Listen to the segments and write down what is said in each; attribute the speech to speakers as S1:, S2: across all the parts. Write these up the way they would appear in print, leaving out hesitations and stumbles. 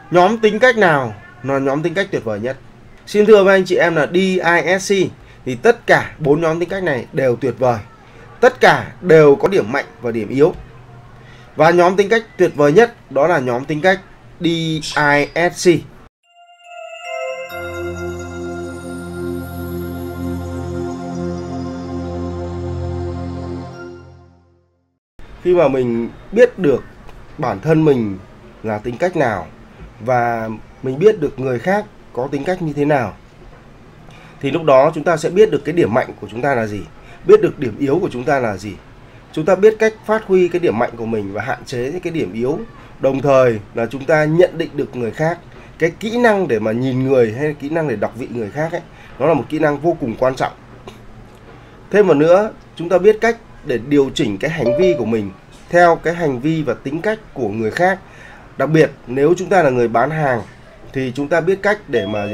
S1: Nhóm tính cách nào là nhóm tính cách tuyệt vời nhất? Xin thưa với anh chị em là DISC thì tất cả 4 nhóm tính cách này đều tuyệt vời. Tất cả đều có điểm mạnh và điểm yếu. Và nhóm tính cách tuyệt vời nhất đó là nhóm tính cách DISC. Khi mà mình biết được bản thân mình là tính cách nào và mình biết được người khác có tính cách như thế nào thì lúc đó chúng ta sẽ biết được cái điểm mạnh của chúng ta là gì, biết được điểm yếu của chúng ta là gì. Chúng ta biết cách phát huy cái điểm mạnh của mình và hạn chế những cái điểm yếu. Đồng thời là chúng ta nhận định được người khác. Cái kỹ năng để mà nhìn người hay kỹ năng để đọc vị người khác ấy, nó là một kỹ năng vô cùng quan trọng. Thêm một nữa, chúng ta biết cách để điều chỉnh cái hành vi của mình theo cái hành vi và tính cách của người khác. Đặc biệt nếu chúng ta là người bán hàng thì chúng ta biết cách để mà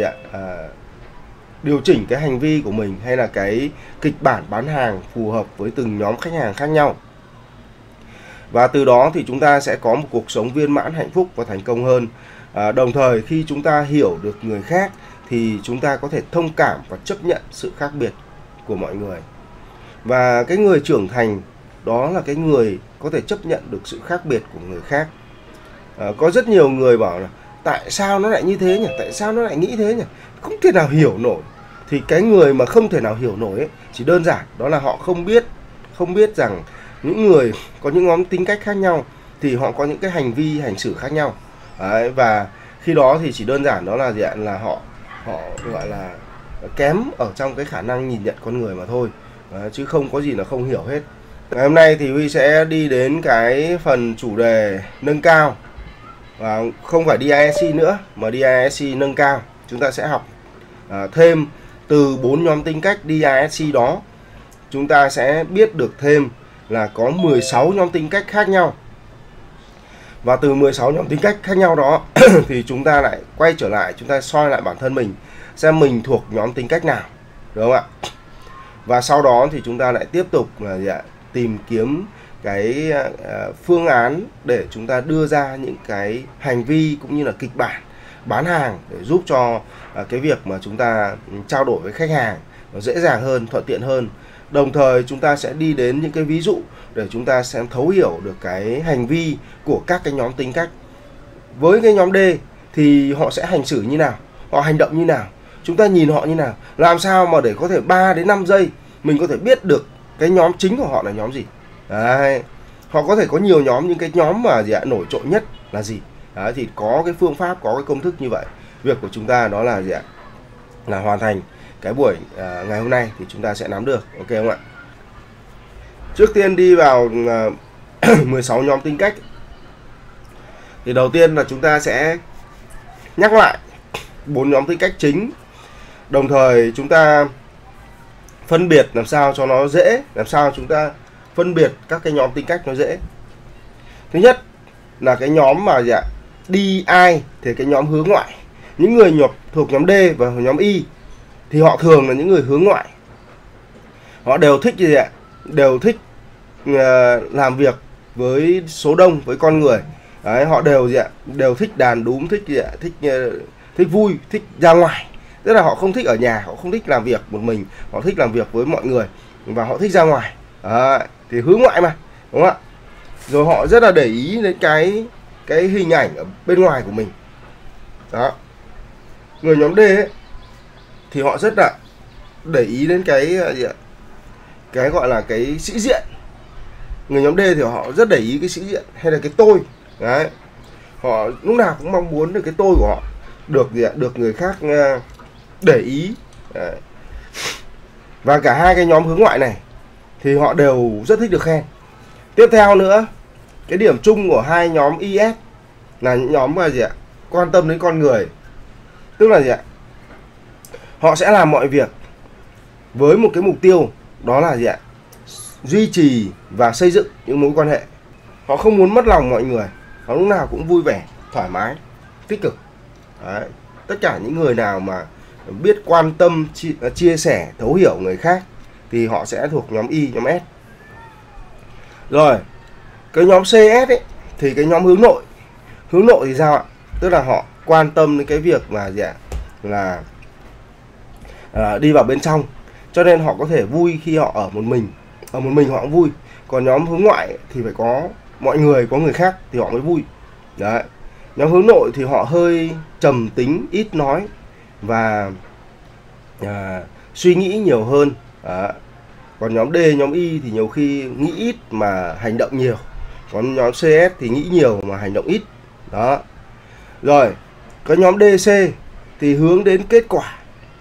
S1: điều chỉnh cái hành vi của mình hay là cái kịch bản bán hàng phù hợp với từng nhóm khách hàng khác nhau. Và từ đó thì chúng ta sẽ có một cuộc sống viên mãn, hạnh phúc và thành công hơn. Đồng thời khi chúng ta hiểu được người khác thì chúng ta có thể thông cảm và chấp nhận sự khác biệt của mọi người. Và cái người trưởng thành đó là cái người có thể chấp nhận được sự khác biệt của người khác. Có rất nhiều người bảo là tại sao nó lại như thế nhỉ? Tại sao nó lại nghĩ thế nhỉ? Không thể nào hiểu nổi. Thì cái người mà không thể nào hiểu nổi ấy, chỉ đơn giản đó là họ không biết rằng những người có những nhóm tính cách khác nhau thì họ có những cái hành vi hành xử khác nhau. Đấy, và khi đó thì chỉ đơn giản đó là là họ gọi là kém ở trong cái khả năng nhìn nhận con người mà thôi. Đấy, chứ không có gì là không hiểu hết. Ngày hôm nay thì Huy sẽ đi đến cái phần chủ đề nâng cao, và không phải DISC nữa mà DISC nâng cao. Chúng ta sẽ học thêm từ 4 nhóm tính cách DISC đó. Chúng ta sẽ biết được thêm là có 16 nhóm tính cách khác nhau. Và từ 16 nhóm tính cách khác nhau đó thì chúng ta lại quay trở lại, chúng ta soi lại bản thân mình xem mình thuộc nhóm tính cách nào, đúng không ạ? Và sau đó thì chúng ta lại tiếp tục là tìm kiếm cái phương án để chúng ta đưa ra những cái hành vi cũng như là kịch bản bán hàng để giúp cho cái việc mà chúng ta trao đổi với khách hàng nó dễ dàng hơn, thuận tiện hơn. Đồng thời chúng ta sẽ đi đến những cái ví dụ để chúng ta sẽ thấu hiểu được cái hành vi của các cái nhóm tính cách. Với cái nhóm D thì họ sẽ hành xử như nào, họ hành động như nào, chúng ta nhìn họ như nào, làm sao mà để có thể 3 đến 5 giây mình có thể biết được cái nhóm chính của họ là nhóm gì. Đấy. Họ có thể có nhiều nhóm, nhưng cái nhóm mà nổi trội nhất là gì. Đấy, thì có cái phương pháp, có cái công thức như vậy. Việc của chúng ta đó là là hoàn thành cái buổi ngày hôm nay thì chúng ta sẽ nắm được, ok không ạ? Trước tiên đi vào 16 nhóm tính cách thì đầu tiên là chúng ta sẽ nhắc lại 4 nhóm tính cách chính. Đồng thời chúng ta phân biệt làm sao cho nó dễ, làm sao chúng ta phân biệt các cái nhóm tính cách nó dễ. Thứ nhất là cái nhóm mà DI thì cái nhóm hướng ngoại. Những người thuộc nhóm D và nhóm Y thì họ thường là những người hướng ngoại. Họ đều thích gì ạ? Đều thích làm việc với số đông, với con người. Đấy, họ đều thích đàn đúm, thích thích vui, thích ra ngoài. Tức là họ không thích ở nhà, họ không thích làm việc một mình, họ thích làm việc với mọi người và họ thích ra ngoài. Đấy, thì hướng ngoại mà, đúng không ạ? Rồi họ rất là để ý đến cái hình ảnh ở bên ngoài của mình. Đó. Người nhóm D ấy, thì họ rất là để ý đến cái gọi là cái sĩ diện. Người nhóm D thì họ rất để ý cái sĩ diện hay là cái tôi. Đấy. Họ lúc nào cũng mong muốn được cái tôi của họ được người khác để ý. Đấy. Và cả hai cái nhóm hướng ngoại này thì họ đều rất thích được khen. Tiếp theo nữa, cái điểm chung của hai nhóm IS là những nhóm mà quan tâm đến con người. Tức là họ sẽ làm mọi việc với một cái mục tiêu đó là duy trì và xây dựng những mối quan hệ. Họ không muốn mất lòng mọi người, họ lúc nào cũng vui vẻ, thoải mái, tích cực. Đấy. Tất cả những người nào mà biết quan tâm, chia sẻ, thấu hiểu người khác thì họ sẽ thuộc nhóm Y, nhóm S. Rồi, cái nhóm CS ấy thì cái nhóm hướng nội. Hướng nội thì sao ạ? Tức là họ quan tâm đến cái việc mà gì ạ, là đi vào bên trong, cho nên họ có thể vui khi họ ở một mình họ cũng vui. Còn nhóm hướng ngoại thì phải có mọi người, có người khác thì họ mới vui. Đấy. Nhóm hướng nội thì họ hơi trầm tính, ít nói và suy nghĩ nhiều hơn. Đó. Còn nhóm D, nhóm Y thì nhiều khi nghĩ ít mà hành động nhiều. Còn nhóm CS thì nghĩ nhiều mà hành động ít. Đó. Rồi, cái nhóm DC thì hướng đến kết quả.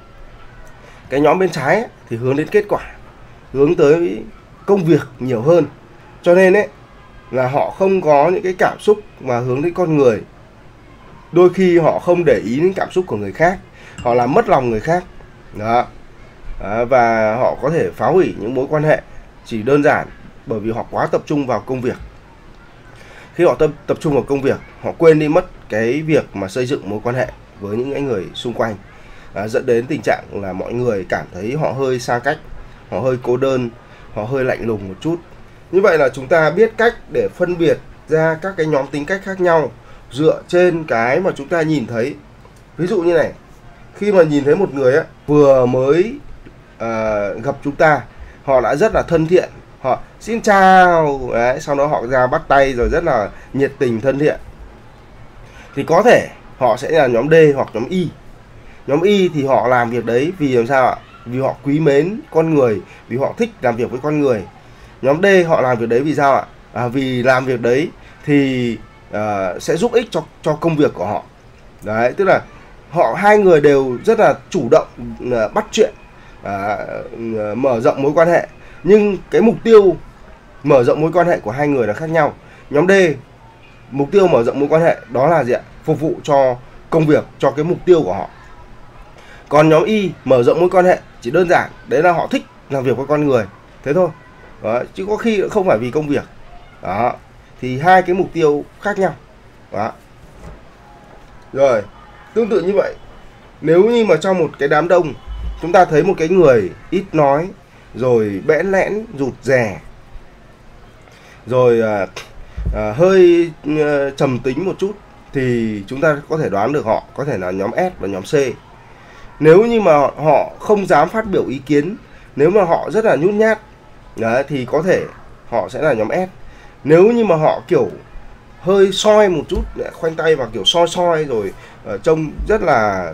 S1: Cái nhóm bên trái thì hướng đến kết quả, hướng tới công việc nhiều hơn. Cho nên ấy là họ không có những cái cảm xúc mà hướng đến con người. Đôi khi họ không để ý đến cảm xúc của người khác, họ làm mất lòng người khác. Đó. Và họ có thể phá hủy những mối quan hệ chỉ đơn giản bởi vì họ quá tập trung vào công việc. Khi họ tập trung vào công việc, họ quên đi mất cái việc mà xây dựng mối quan hệ với những người xung quanh, dẫn đến tình trạng là mọi người cảm thấy họ hơi xa cách, họ hơi cô đơn, họ hơi lạnh lùng một chút. Như vậy là chúng ta biết cách để phân biệt ra các cái nhóm tính cách khác nhau dựa trên cái mà chúng ta nhìn thấy. Ví dụ như này, khi mà nhìn thấy một người ấy, vừa mới gặp chúng ta, họ đã rất là thân thiện, họ xin chào, đấy, sau đó họ ra bắt tay rồi rất là nhiệt tình thân thiện, thì có thể họ sẽ là nhóm D hoặc nhóm Y. Nhóm Y thì họ làm việc đấy vì làm sao ạ? Vì họ quý mến con người, vì họ thích làm việc với con người. Nhóm D họ làm việc đấy vì sao ạ? Vì làm việc đấy thì sẽ giúp ích cho công việc của họ. Đấy, tức là hai người đều rất là chủ động bắt chuyện, mở rộng mối quan hệ. Nhưng cái mục tiêu mở rộng mối quan hệ của hai người là khác nhau. Nhóm D mục tiêu mở rộng mối quan hệ đó là gì ạ? Phục vụ cho công việc, cho cái mục tiêu của họ. Còn nhóm Y mở rộng mối quan hệ chỉ đơn giản đấy là họ thích làm việc với con người, thế thôi. Đó, chứ có khi không phải vì công việc. Đó, thì hai cái mục tiêu khác nhau. Đó. Rồi, tương tự như vậy, nếu như mà trong một cái đám đông chúng ta thấy một cái người ít nói, rồi bẽn lẽn, rụt rè, rồi hơi trầm tính một chút, thì chúng ta có thể đoán được họ có thể là nhóm S và nhóm C. Nếu như mà họ không dám phát biểu ý kiến, nếu mà họ rất là nhút nhát, đấy, thì có thể họ sẽ là nhóm S. Nếu như mà họ kiểu hơi soi một chút, khoanh tay vào kiểu soi rồi trông rất là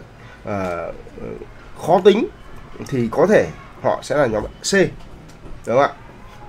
S1: khó tính, thì có thể họ sẽ là nhóm C. Đúng không ạ?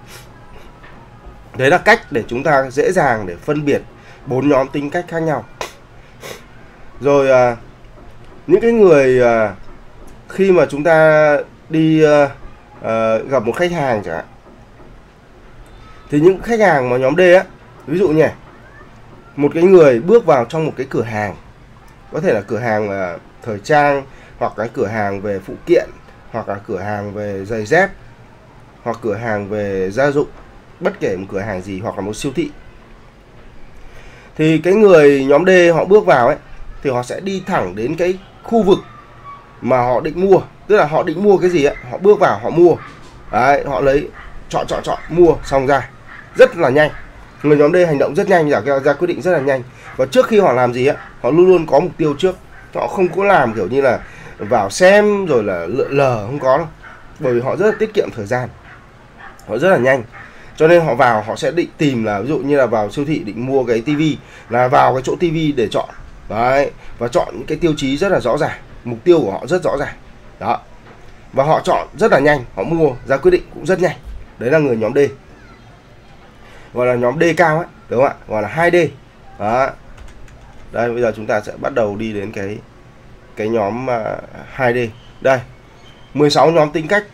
S1: Đấy là cách để chúng ta dễ dàng để phân biệt 4 nhóm tính cách khác nhau. Rồi những cái người khi mà chúng ta đi gặp một khách hàng chẳng hạn, thì những khách hàng mà nhóm D á, ví dụ nhỉ, một cái người bước vào trong một cái cửa hàng, có thể là cửa hàng thời trang, hoặc là cửa hàng về phụ kiện, hoặc là cửa hàng về giày dép, hoặc cửa hàng về gia dụng, bất kể một cửa hàng gì, hoặc là một siêu thị. Thì cái người nhóm D họ bước vào ấy, thì họ sẽ đi thẳng đến cái khu vực mà họ định mua. Tức là họ định mua cái gì ấy, họ bước vào họ mua. Đấy, họ lấy chọn mua xong ra rất là nhanh. Người nhóm D hành động rất nhanh, ra quyết định rất là nhanh. Và trước khi họ làm gì ấy, họ luôn luôn có mục tiêu trước. Họ không có làm kiểu như là vào xem rồi là lượn lờ, không có đâu. Bởi vì họ rất là tiết kiệm thời gian, họ rất là nhanh. Cho nên họ vào họ sẽ định tìm là, ví dụ như là vào siêu thị định mua cái tivi, là vào cái chỗ tivi để chọn. Đấy, và chọn những cái tiêu chí rất là rõ ràng, mục tiêu của họ rất rõ ràng. Đó. Và họ chọn rất là nhanh, họ mua ra quyết định cũng rất nhanh. Đấy là người nhóm D. Gọi là nhóm D cao ấy, đúng không ạ? Gọi là 2D. Đó. Đây, bây giờ chúng ta sẽ bắt đầu đi đến cái nhóm 2D. Đây, 16 nhóm tính cách.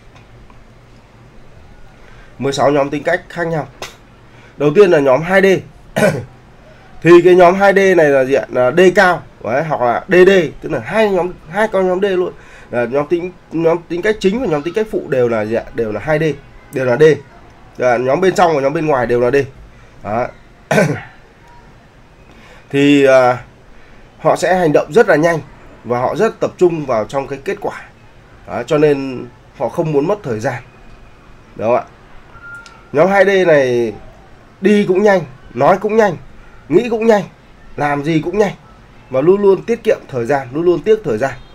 S1: 16 nhóm tính cách khác nhau. Đầu tiên là nhóm 2D. Thì cái nhóm 2D này là gì ạ? Là D cao, đấy, hoặc là DD, tức là hai con nhóm D luôn. Nhóm tính cách chính và nhóm tính cách phụ đều là gì ạ? Đều là 2D, đều là D. Nhóm bên trong và nhóm bên ngoài đều là D. Đó. Thì họ sẽ hành động rất là nhanh và họ rất tập trung vào trong cái kết quả. Đó, cho nên họ không muốn mất thời gian. Đúng không ạ? Nhóm 2D này đi cũng nhanh, nói cũng nhanh, nghĩ cũng nhanh, làm gì cũng nhanh. và luôn luôn tiết kiệm thời gian, luôn luôn tiếc thời gian.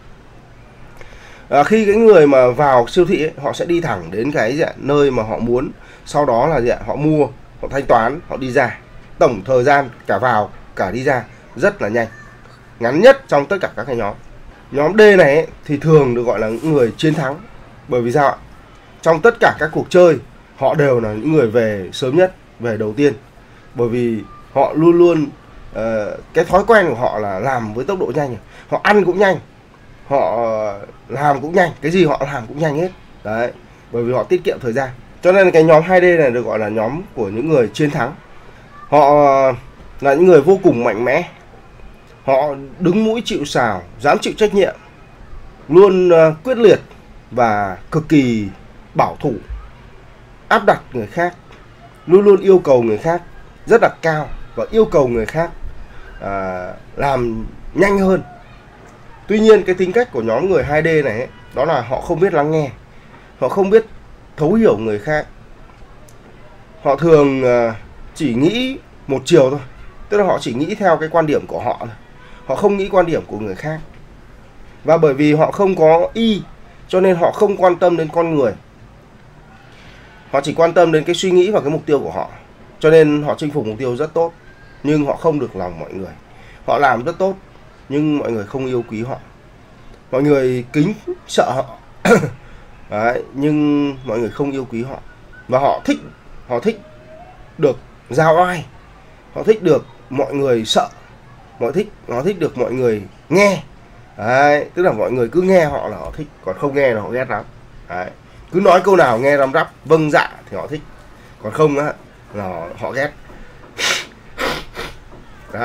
S1: Khi cái người mà vào siêu thị ấy, họ sẽ đi thẳng đến cái nơi mà họ muốn, sau đó là họ mua, họ thanh toán, họ đi ra. Tổng thời gian cả vào cả đi ra rất là nhanh, ngắn nhất trong tất cả các cái nhóm. Nhóm D này ấy, thì thường được gọi là những người chiến thắng. Bởi vì sao ạ? Trong tất cả các cuộc chơi, họ đều là những người về sớm nhất, về đầu tiên. Bởi vì họ luôn luôn cái thói quen của họ là làm với tốc độ nhanh. Họ ăn cũng nhanh, họ làm cũng nhanh, cái gì họ làm cũng nhanh hết. Đấy, bởi vì họ tiết kiệm thời gian. Cho nên cái nhóm 2D này được gọi là nhóm của những người chiến thắng. Họ là những người vô cùng mạnh mẽ. Họ đứng mũi chịu sào, dám chịu trách nhiệm, luôn quyết liệt và cực kỳ bảo thủ, áp đặt người khác, luôn luôn yêu cầu người khác rất là cao và yêu cầu người khác làm nhanh hơn. Tuy nhiên cái tính cách của nhóm người 2D này ấy, đó là họ không biết lắng nghe, họ không biết thấu hiểu người khác. Họ thường chỉ nghĩ một chiều thôi, tức là họ chỉ nghĩ theo cái quan điểm của họ thôi. Họ không nghĩ quan điểm của người khác. Và bởi vì họ không có Y, cho nên họ không quan tâm đến con người. Họ chỉ quan tâm đến cái suy nghĩ và cái mục tiêu của họ. Cho nên họ chinh phục mục tiêu rất tốt, nhưng họ không được lòng mọi người. Họ làm rất tốt, nhưng mọi người không yêu quý họ. Mọi người kính sợ họ. Đấy, nhưng mọi người không yêu quý họ. Và họ thích được giao oai. Họ thích được mọi người sợ. Họ thích được mọi người nghe. Đấy, tức là mọi người cứ nghe họ là họ thích, còn không nghe là họ ghét lắm. Đấy, cứ nói câu nào nghe răm rắp vâng dạ thì họ thích, còn không á là họ ghét. Đó.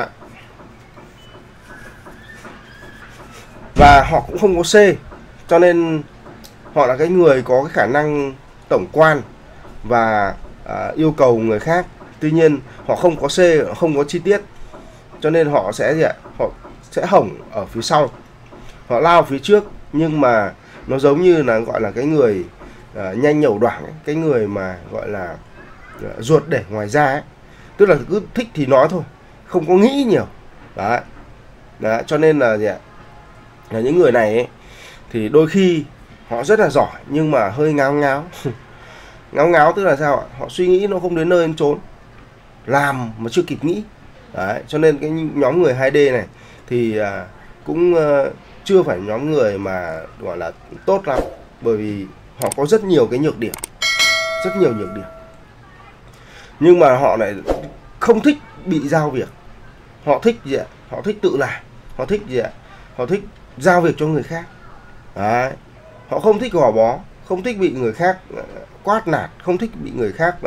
S1: Và họ cũng không có C, cho nên họ là cái người có cái khả năng tổng quan và yêu cầu người khác. Tuy nhiên họ không có C, họ không có chi tiết, cho nên họ sẽ họ sẽ hỏng ở phía sau, họ lao phía trước. Nhưng mà nó giống như là gọi là cái người nhanh nhẩu đoảng ấy, cái người mà gọi là ruột để ngoài da ấy, tức là cứ thích thì nói thôi, không có nghĩ nhiều. Đấy. Đấy, cho nên là là những người này ấy, thì đôi khi họ rất là giỏi nhưng mà hơi ngáo ngáo. Ngáo ngáo tức là sao ạ? Họ suy nghĩ nó không đến nơi đến chốn, làm mà chưa kịp nghĩ. Đấy, cho nên cái nhóm người 2D này thì cũng chưa phải nhóm người mà gọi là tốt lắm, bởi vì họ có rất nhiều cái nhược điểm, rất nhiều nhược điểm. Nhưng mà họ lại không thích bị giao việc. Họ thích gì ạ? Họ thích tự làm. Họ thích gì ạ? Họ thích giao việc cho người khác. Đấy. Họ không thích gò bó, không thích bị người khác quát nạt, không thích bị người khác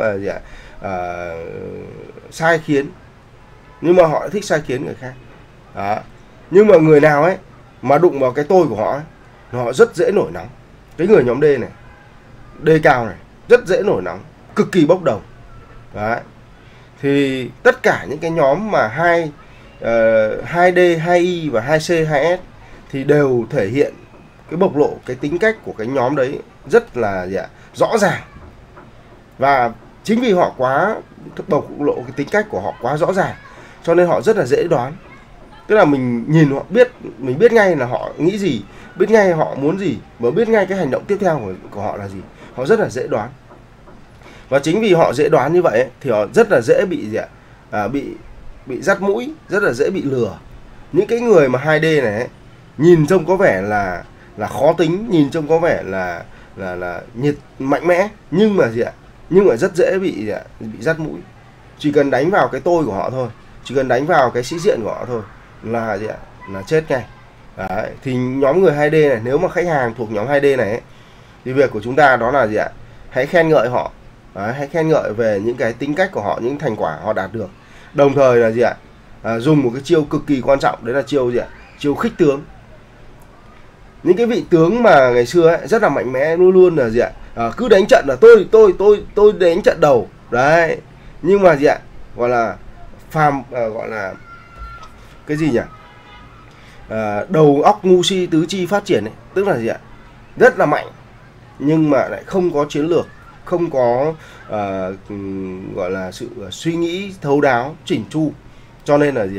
S1: sai khiến. Nhưng mà họ thích sai khiến người khác. Đó. Nhưng mà người nào ấy mà đụng vào cái tôi của họ ấy, họ rất dễ nổi nóng. Cái người nhóm D này, D cao này, rất dễ nổi nóng, cực kỳ bốc đồng. Đấy. Thì tất cả những cái nhóm mà 2D, 2Y và 2C, 2S thì đều thể hiện cái bộc lộ cái tính cách của cái nhóm đấy rất là rõ ràng. Và chính vì họ quá bộc lộ cái tính cách của họ quá rõ ràng, cho nên họ rất là dễ đoán. Tức là mình nhìn họ mình biết ngay là họ nghĩ gì, biết ngay họ muốn gì, và biết ngay cái hành động tiếp theo của họ là gì. Họ rất là dễ đoán. Và chính vì họ dễ đoán như vậy ấy, thì họ rất là dễ bị dắt mũi, rất là dễ bị lừa. Những cái người mà 2D này ấy, nhìn trông có vẻ là khó tính, nhìn trông có vẻ là nhiệt mạnh mẽ, nhưng mà nhưng mà rất dễ bị dắt mũi. Chỉ cần đánh vào cái tôi của họ thôi, chỉ cần đánh vào cái sĩ diện của họ thôi là là chết ngay. Đấy. Thì nhóm người 2D này, nếu mà khách hàng thuộc nhóm 2D này ấy, thì việc của chúng ta đó là hãy khen ngợi họ. Đấy, hãy khen ngợi về những cái tính cách của họ, những thành quả họ đạt được. Đồng thời là dùng một cái chiêu cực kỳ quan trọng, đấy là chiêu khích tướng. Những cái vị tướng mà ngày xưa ấy, rất là mạnh mẽ, luôn luôn là cứ đánh trận là tôi đánh trận đầu. Đấy. Nhưng mà gọi là gọi là cái gì nhỉ? Đầu óc ngu si tứ chi phát triển ấy, tức là rất là mạnh nhưng mà lại không có chiến lược, không có gọi là sự suy nghĩ thấu đáo chỉnh chu, cho nên là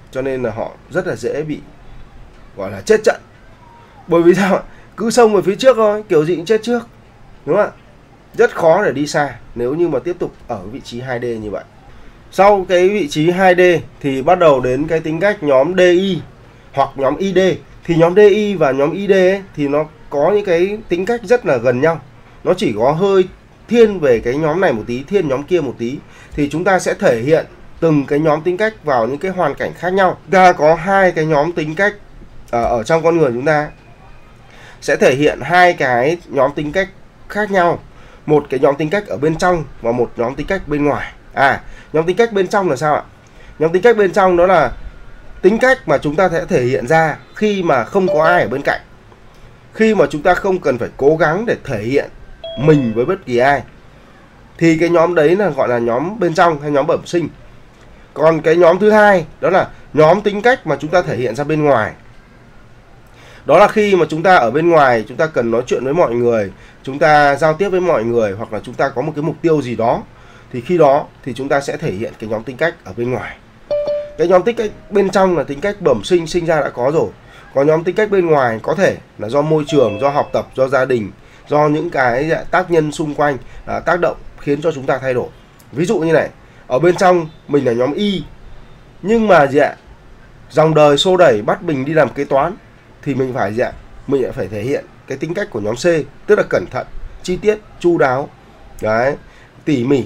S1: cho nên là họ rất là dễ bị gọi là chết trận. Bởi vì sao ạ? Cứ xông về phía trước thôi, kiểu gì cũng chết trước, đúng không ạ? Rất khó để đi xa nếu như mà tiếp tục ở vị trí 2D như vậy. Sau cái vị trí 2D thì bắt đầu đến cái tính cách nhóm DI hoặc nhóm ID. Thì nhóm DI và nhóm ID ấy, thì nó có những cái tính cách rất là gần nhau. Nó chỉ có hơi thiên về cái nhóm này một tí, thiên nhóm kia một tí. Thì chúng ta sẽ thể hiện từng cái nhóm tính cách vào những cái hoàn cảnh khác nhau. Ta có hai cái nhóm tính cách ở trong con người chúng ta sẽ thể hiện hai cái nhóm tính cách khác nhau. Một cái nhóm tính cách ở bên trong và một nhóm tính cách bên ngoài. Nhóm tính cách bên trong là sao ạ? Nhóm tính cách bên trong đó là tính cách mà chúng ta sẽ thể hiện ra khi mà không có ai ở bên cạnh. Khi mà chúng ta không cần phải cố gắng để thể hiện mình với bất kỳ ai. Thì cái nhóm đấy là gọi là nhóm bên trong hay nhóm bẩm sinh. Còn cái nhóm thứ hai đó là nhóm tính cách mà chúng ta thể hiện ra bên ngoài. Đó là khi mà chúng ta ở bên ngoài, chúng ta cần nói chuyện với mọi người, chúng ta giao tiếp với mọi người, hoặc là chúng ta có một cái mục tiêu gì đó. Thì khi đó thì chúng ta sẽ thể hiện cái nhóm tính cách ở bên ngoài. Cái nhóm tính cách bên trong là tính cách bẩm sinh, sinh ra đã có rồi. Còn nhóm tính cách bên ngoài có thể là do môi trường, do học tập, do gia đình, do những cái tác nhân xung quanh tác động khiến cho chúng ta thay đổi. Ví dụ như này, ở bên trong mình là nhóm Y, nhưng mà dòng đời xô đẩy bắt mình đi làm kế toán, thì mình phải mình lại phải thể hiện cái tính cách của nhóm C, tức là cẩn thận, chi tiết, chu đáo, đấy, tỉ mỉ,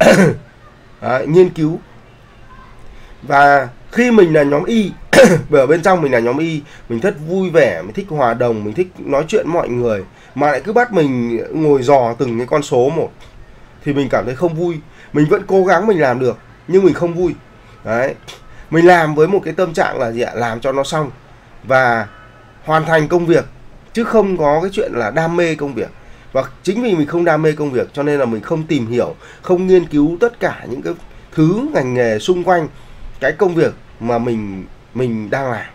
S1: đấy, nghiên cứu. Và khi mình là nhóm Y, ở bên trong mình là nhóm Y, mình rất vui vẻ, mình thích hòa đồng, mình thích nói chuyện với mọi người, mà lại cứ bắt mình ngồi dò từng cái con số một, thì mình cảm thấy không vui. Mình vẫn cố gắng mình làm được, nhưng mình không vui. Đấy, mình làm với một cái tâm trạng là làm cho nó xong và hoàn thành công việc, chứ không có cái chuyện là đam mê công việc. Và chính vì mình không đam mê công việc cho nên là mình không tìm hiểu, không nghiên cứu tất cả những cái thứ ngành nghề xung quanh cái công việc mà mình đang làm.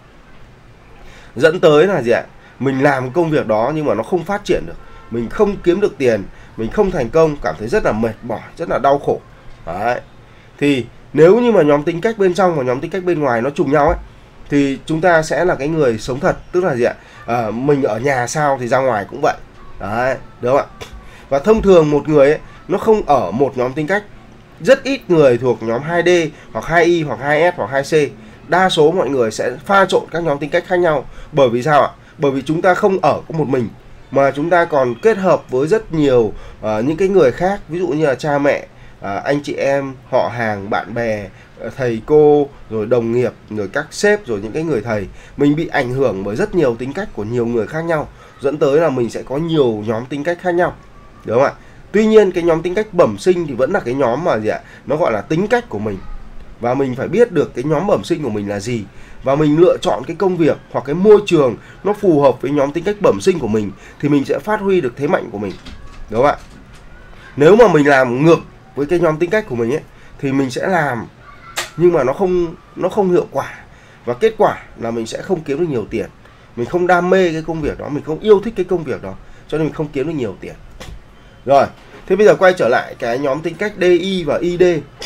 S1: Dẫn tới là mình làm công việc đó nhưng mà nó không phát triển được, mình không kiếm được tiền, mình không thành công, cảm thấy rất là mệt mỏi, rất là đau khổ. Đấy. Thì nếu như mà nhóm tính cách bên trong và nhóm tính cách bên ngoài nó trùng nhau ấy, thì chúng ta sẽ là cái người sống thật. Tức là mình ở nhà sao thì ra ngoài cũng vậy. Đấy, đúng không ạ? Và thông thường một người ấy, nó không ở một nhóm tính cách. Rất ít người thuộc nhóm 2D hoặc 2Y hoặc 2S hoặc 2C. Đa số mọi người sẽ pha trộn các nhóm tính cách khác nhau. Bởi vì sao ạ? Bởi vì chúng ta không ở có một mình, mà chúng ta còn kết hợp với rất nhiều những cái người khác. Ví dụ như là cha mẹ, anh chị em, họ hàng, bạn bè, thầy cô, rồi đồng nghiệp, rồi các sếp, rồi những cái người thầy. Mình bị ảnh hưởng bởi rất nhiều tính cách của nhiều người khác nhau, dẫn tới là mình sẽ có nhiều nhóm tính cách khác nhau, đúng không ạ? Tuy nhiên cái nhóm tính cách bẩm sinh thì vẫn là cái nhóm mà nó gọi là tính cách của mình. Và mình phải biết được cái nhóm bẩm sinh của mình là gì, và mình lựa chọn cái công việc hoặc cái môi trường nó phù hợp với nhóm tính cách bẩm sinh của mình, thì mình sẽ phát huy được thế mạnh của mình, đúng không ạ? Nếu mà mình làm ngược với cái nhóm tính cách của mình ấy, thì mình sẽ làm nhưng mà nó không hiệu quả, và kết quả là mình sẽ không kiếm được nhiều tiền. Mình không đam mê cái công việc đó, mình không yêu thích cái công việc đó, cho nên mình không kiếm được nhiều tiền. Rồi, thế bây giờ quay trở lại cái nhóm tính cách DI và ID.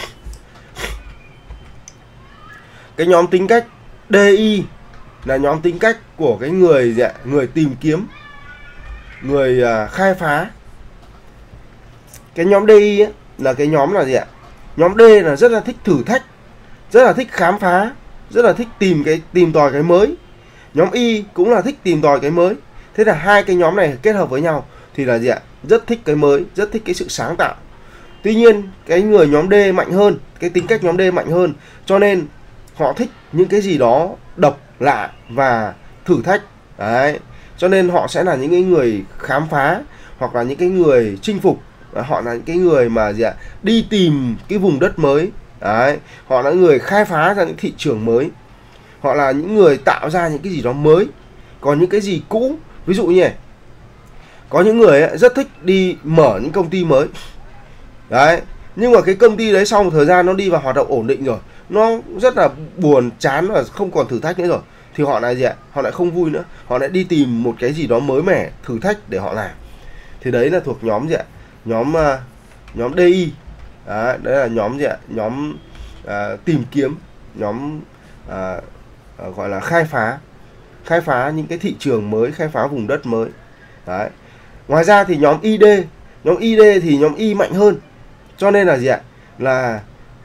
S1: Cái nhóm tính cách DI là nhóm tính cách của cái người tìm kiếm, người khai phá. Cái nhóm DI ấy, là cái nhóm là nhóm D là rất là thích thử thách, rất là thích khám phá, rất là thích tìm tòi cái mới. Nhóm Y cũng là thích tìm tòi cái mới. Thế là hai cái nhóm này kết hợp với nhau thì là rất thích cái mới, rất thích cái sự sáng tạo. Tuy nhiên cái người nhóm D mạnh hơn, cái tính cách nhóm D mạnh hơn, cho nên họ thích những cái gì đó độc lạ và thử thách. Đấy, cho nên họ sẽ là những cái người khám phá, hoặc là những cái người chinh phục. Họ là những cái người mà đi tìm cái vùng đất mới. Đấy, họ là những người khai phá ra những thị trường mới. Họ là những người tạo ra những cái gì đó mới. Còn những cái gì cũ, ví dụ như này, có những người rất thích đi mở những công ty mới. Đấy, nhưng mà cái công ty đấy sau một thời gian nó đi vào hoạt động ổn định rồi, nó rất là buồn chán và không còn thử thách nữa rồi, thì họ lại họ lại không vui nữa, họ lại đi tìm một cái gì đó mới mẻ, thử thách để họ làm. Thì đấy là thuộc nhóm nhóm DI. Đấy là nhóm nhóm tìm kiếm, nhóm gọi là khai phá những cái thị trường mới, khai phá vùng đất mới. Đấy. Ngoài ra thì nhóm ID thì nhóm Y mạnh hơn, cho nên là gì ạ, là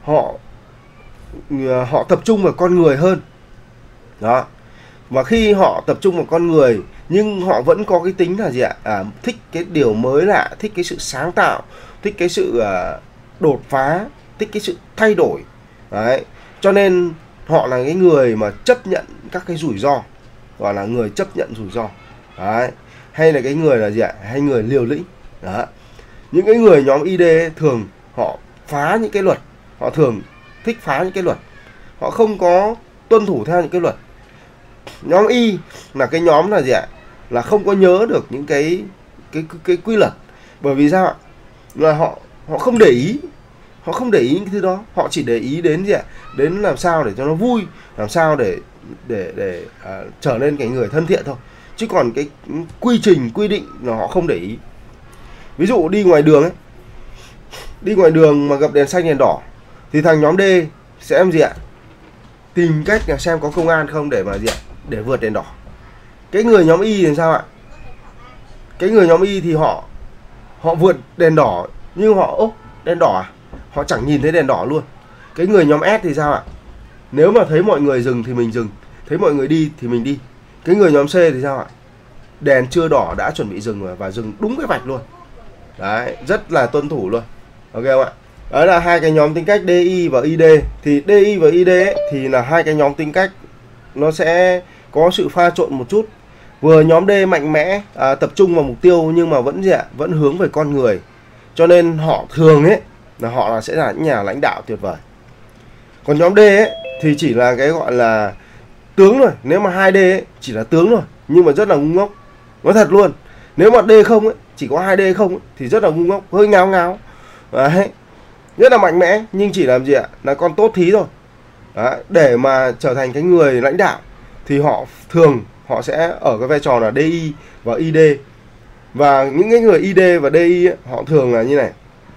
S1: họ tập trung vào con người hơn đó. Và khi họ tập trung vào con người nhưng họ vẫn có cái tính là gì ạ, thích cái điều mới lạ, thích cái sự sáng tạo, thích cái sự đột phá, thích cái sự thay đổi. Đấy. Cho nên họ là cái người mà chấp nhận các cái rủi ro, gọi là người chấp nhận rủi ro. Đấy. Hay là cái người là gì ạ, hay người liều lĩnh. Đó. Những cái người nhóm ID ấy, thường họ phá những cái luật, họ thường thích phá những cái luật, họ không có tuân thủ theo những cái luật. Nhóm Y là cái nhóm là gì ạ, là không có nhớ được những cái quy luật. Bởi vì sao ạ, là họ không để ý, họ không để ý những thứ đó, họ chỉ để ý đến gì ạ, đến làm sao để cho nó vui, làm sao để trở nên cái người thân thiện thôi, chứ còn cái quy trình quy định là họ không để ý. Ví dụ đi ngoài đường ấy, đi ngoài đường mà gặp đèn xanh đèn đỏ thì thằng nhóm D sẽ em gì ạ, tìm cách là xem có công an không để mà gì ạ, để vượt đèn đỏ. Cái người nhóm Y thì sao ạ, cái người nhóm Y thì họ vượt đèn đỏ nhưng họ đèn đỏ à, họ chẳng nhìn thấy đèn đỏ luôn. Cái người nhóm S thì sao ạ, nếu mà thấy mọi người dừng thì mình dừng, thấy mọi người đi thì mình đi. Cái người nhóm C thì sao ạ, đèn chưa đỏ đã chuẩn bị dừng rồi và dừng đúng cái vạch luôn. Đấy, rất là tuân thủ luôn. Ok không ạ? Đó là hai cái nhóm tính cách DI và ID. Thì DI và ID ấy, thì là hai cái nhóm tính cách nó sẽ có sự pha trộn một chút. Vừa nhóm D mạnh mẽ, tập trung vào mục tiêu nhưng mà vẫn hướng về con người. Cho nên họ thường ấy là họ sẽ là những nhà lãnh đạo tuyệt vời. Còn nhóm D ấy thì chỉ là cái gọi là tướng thôi. Nếu mà 2D ấy chỉ là tướng thôi nhưng mà rất là ngu ngốc. Nói thật luôn. Nếu mà D không ấy, chỉ có 2D không ấy, thì rất là ngu ngốc, hơi ngáo ngáo. Đấy. Rất là mạnh mẽ nhưng chỉ làm gì ạ, là con tốt thí thôi. Đấy. Để mà trở thành cái người lãnh đạo thì họ sẽ ở cái vai trò là DI và ID. Và những cái người ID và DI ấy, họ thường là như này,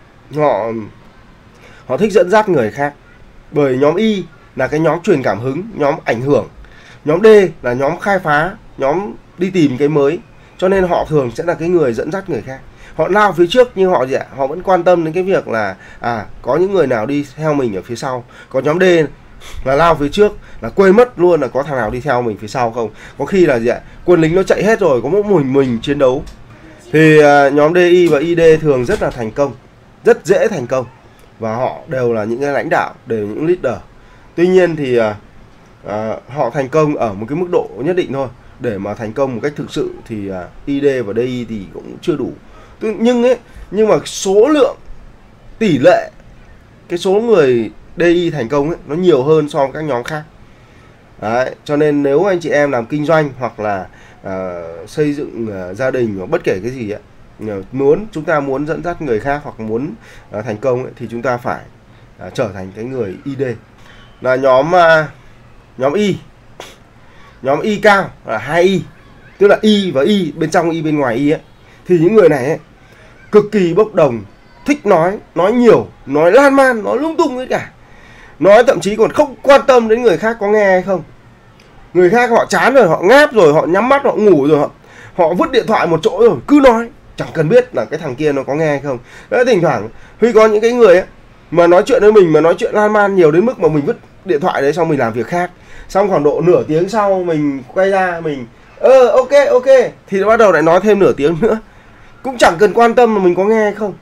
S1: họ thích dẫn dắt người khác. Bởi nhóm Y là cái nhóm truyền cảm hứng, nhóm ảnh hưởng. Nhóm D là nhóm khai phá, nhóm đi tìm cái mới. Cho nên họ thường sẽ là cái người dẫn dắt người khác. Họ lao phía trước nhưng họ vẫn quan tâm đến cái việc là có những người nào đi theo mình ở phía sau. Còn nhóm D là lao phía trước, là quên mất luôn là có thằng nào đi theo mình phía sau không. Có khi là quân lính nó chạy hết rồi, có mỗi mình chiến đấu. Thì nhóm DI và ID thường rất là thành công, rất dễ thành công. Và họ đều là những cái lãnh đạo, đều là những leader. Tuy nhiên thì họ thành công ở một cái mức độ nhất định thôi. Để mà thành công một cách thực sự thì ID và DI thì cũng chưa đủ. Nhưng mà số lượng, tỷ lệ, cái số người DI thành công ấy, nó nhiều hơn so với các nhóm khác. Đấy, cho nên nếu anh chị em làm kinh doanh hoặc là xây dựng gia đình hoặc bất kể cái gì ấy, chúng ta muốn dẫn dắt người khác hoặc muốn thành công ấy, thì chúng ta phải trở thành cái người ID. Là nhóm Y. Nhóm Y cao là 2Y, tức là Y và Y, bên trong Y bên ngoài Y ấy. Thì những người này ấy, cực kỳ bốc đồng, thích nói nhiều, nói lan man, nói lung tung hết cả. Nói thậm chí còn không quan tâm đến người khác có nghe hay không. Người khác họ chán rồi, họ ngáp rồi, họ nhắm mắt, họ ngủ rồi, họ vứt điện thoại một chỗ rồi, cứ nói, chẳng cần biết là cái thằng kia nó có nghe hay không. Đấy, thỉnh thoảng Huy có những cái người ấy mà nói chuyện với mình, mà nói chuyện lan man nhiều đến mức mà mình vứt điện thoại đấy xong mình làm việc khác. Xong khoảng độ nửa tiếng sau mình quay ra mình ok thì bắt đầu lại nói thêm nửa tiếng nữa, cũng chẳng cần quan tâm mà mình có nghe hay không.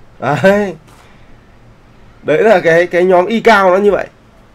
S1: Đấy là cái nhóm Y cao nó như vậy.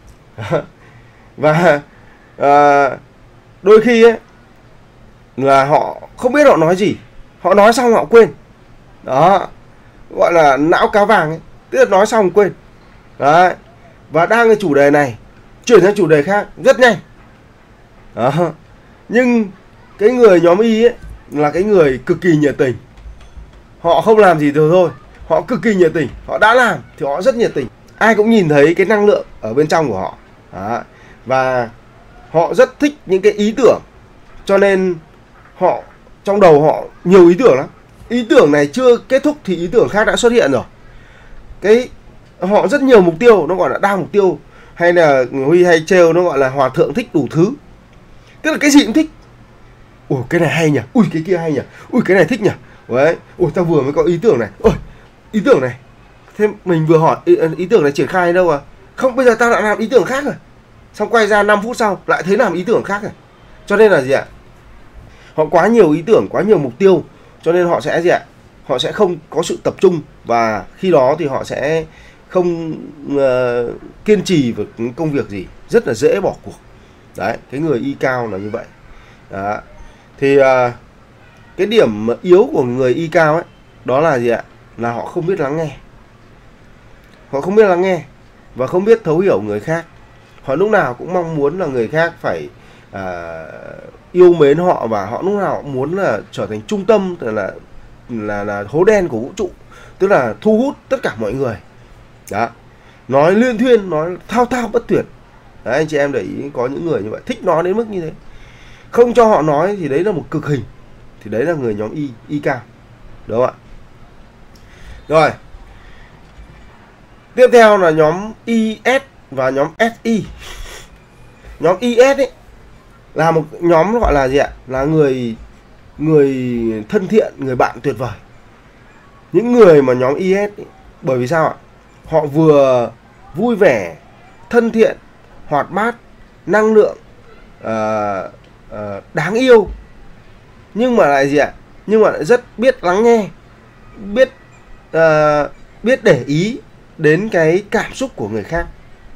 S1: Và đôi khi ấy là họ không biết họ nói gì, họ nói xong họ quên. Đó, gọi là não cá vàng ấy, tức là nói xong quên. Đấy. Và đang cái chủ đề này chuyển sang chủ đề khác rất nhanh. Đó. Nhưng cái người nhóm Y ấy là cái người cực kỳ nhiệt tình. Họ không làm gì thôi, họ cực kỳ nhiệt tình. Họ đã làm thì họ rất nhiệt tình. Ai cũng nhìn thấy cái năng lượng ở bên trong của họ. Đó. Và họ rất thích những cái ý tưởng. Cho nên trong đầu họ nhiều ý tưởng lắm. Ý tưởng này chưa kết thúc thì ý tưởng khác đã xuất hiện rồi. Họ rất nhiều mục tiêu, nó gọi là đa mục tiêu. hay là Huy hay trêu nó gọi là hòa thượng thích đủ thứ, tức là cái gì cũng thích. Ủa cái này hay nhỉ, ui cái kia hay nhỉ, ui cái này thích nhỉ, đấy, ui tao vừa mới có ý tưởng này, ôi ý tưởng này, thế mình vừa hỏi ý tưởng này triển khai đâu à, không bây giờ tao lại làm ý tưởng khác rồi, xong quay ra 5 phút sau lại thấy làm ý tưởng khác rồi. Cho nên là gì ạ, họ quá nhiều ý tưởng, quá nhiều mục tiêu, cho nên họ sẽ gì ạ, họ sẽ không có sự tập trung, và khi đó thì họ sẽ không kiên trì với công việc gì, rất là dễ bỏ cuộc. Đấy, cái người Y cao là như vậy. Đó. Thì cái điểm yếu của người Y cao ấy, đó là gì ạ, là họ không biết lắng nghe. Họ không biết lắng nghe và không biết thấu hiểu người khác. Họ lúc nào cũng mong muốn là người khác phải yêu mến họ, và họ lúc nào cũng muốn là trở thành trung tâm, là hố đen của vũ trụ, tức là thu hút tất cả mọi người. Đó. Nói liên thuyên, nói thao thao bất tuyệt. Đấy, anh chị em để ý, có những người như vậy, thích nói đến mức như thế. Không cho họ nói thì đấy là một cực hình. Thì đấy là người nhóm Y cao. Đúng không ạ? Rồi. Tiếp theo là nhóm IS và nhóm SI. Nhóm IS ấy là một nhóm gọi là gì ạ? Là người thân thiện, người bạn tuyệt vời. Những người mà nhóm IS ấy, bởi vì sao ạ? Họ vừa vui vẻ, thân thiện, hoạt bát, năng lượng, đáng yêu, nhưng mà lại gì ạ? Nhưng mà lại rất biết lắng nghe, biết để ý đến cái cảm xúc của người khác,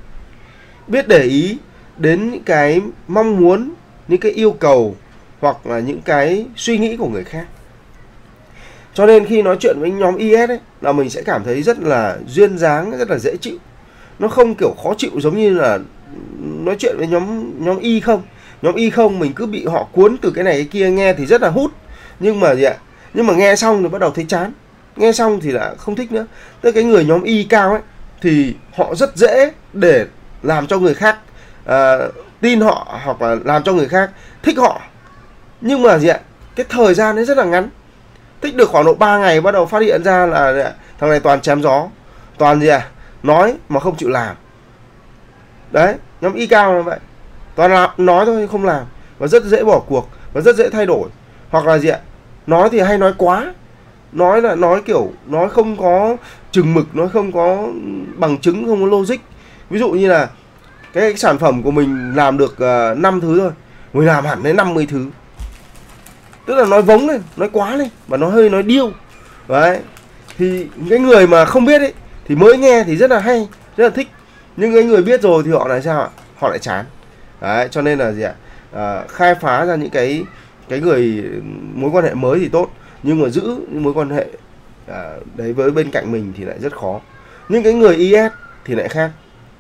S1: biết để ý đến những cái mong muốn, những cái yêu cầu hoặc là những cái suy nghĩ của người khác. Cho nên khi nói chuyện với nhóm IS ấy, là mình sẽ cảm thấy rất là duyên dáng, rất là dễ chịu. Nó không kiểu khó chịu giống như là nói chuyện với nhóm Y không. Nhóm Y không mình cứ bị họ cuốn từ cái này cái kia, nghe thì rất là hút, nhưng mà gì ạ? Nhưng mà nghe xong thì bắt đầu thấy chán, nghe xong thì đã không thích nữa. Tức cái người nhóm Y cao ấy thì họ rất dễ để làm cho người khác tin họ, hoặc là làm cho người khác thích họ. Nhưng mà gì ạ? Cái thời gian ấy rất là ngắn. Thích được khoảng độ 3 ngày bắt đầu phát hiện ra là thằng này toàn chém gió, toàn gì ạ? Nói mà không chịu làm. Đấy, nhóm Y cao là vậy. Toàn là nói thôi không làm, và rất dễ bỏ cuộc, và rất dễ thay đổi. Hoặc là gì ạ? Nói thì hay nói quá. Nói là nói kiểu nói không có chừng mực, nói không có bằng chứng, không có logic. Ví dụ như là cái sản phẩm của mình làm được 5 thứ thôi, mình làm hẳn đến 50 thứ. Tức là nói vống lên, nói quá lên, và nó hơi nói điêu. Đấy. Thì cái người mà không biết ấy thì mới nghe thì rất là hay, rất là thích. Nhưng cái người biết rồi thì họ lại sao ạ? Họ lại chán. Đấy, cho nên là gì ạ? Khai phá ra những cái người mối quan hệ mới thì tốt, nhưng mà giữ những mối quan hệ đấy với bên cạnh mình thì lại rất khó. Nhưng cái người IS thì lại khác.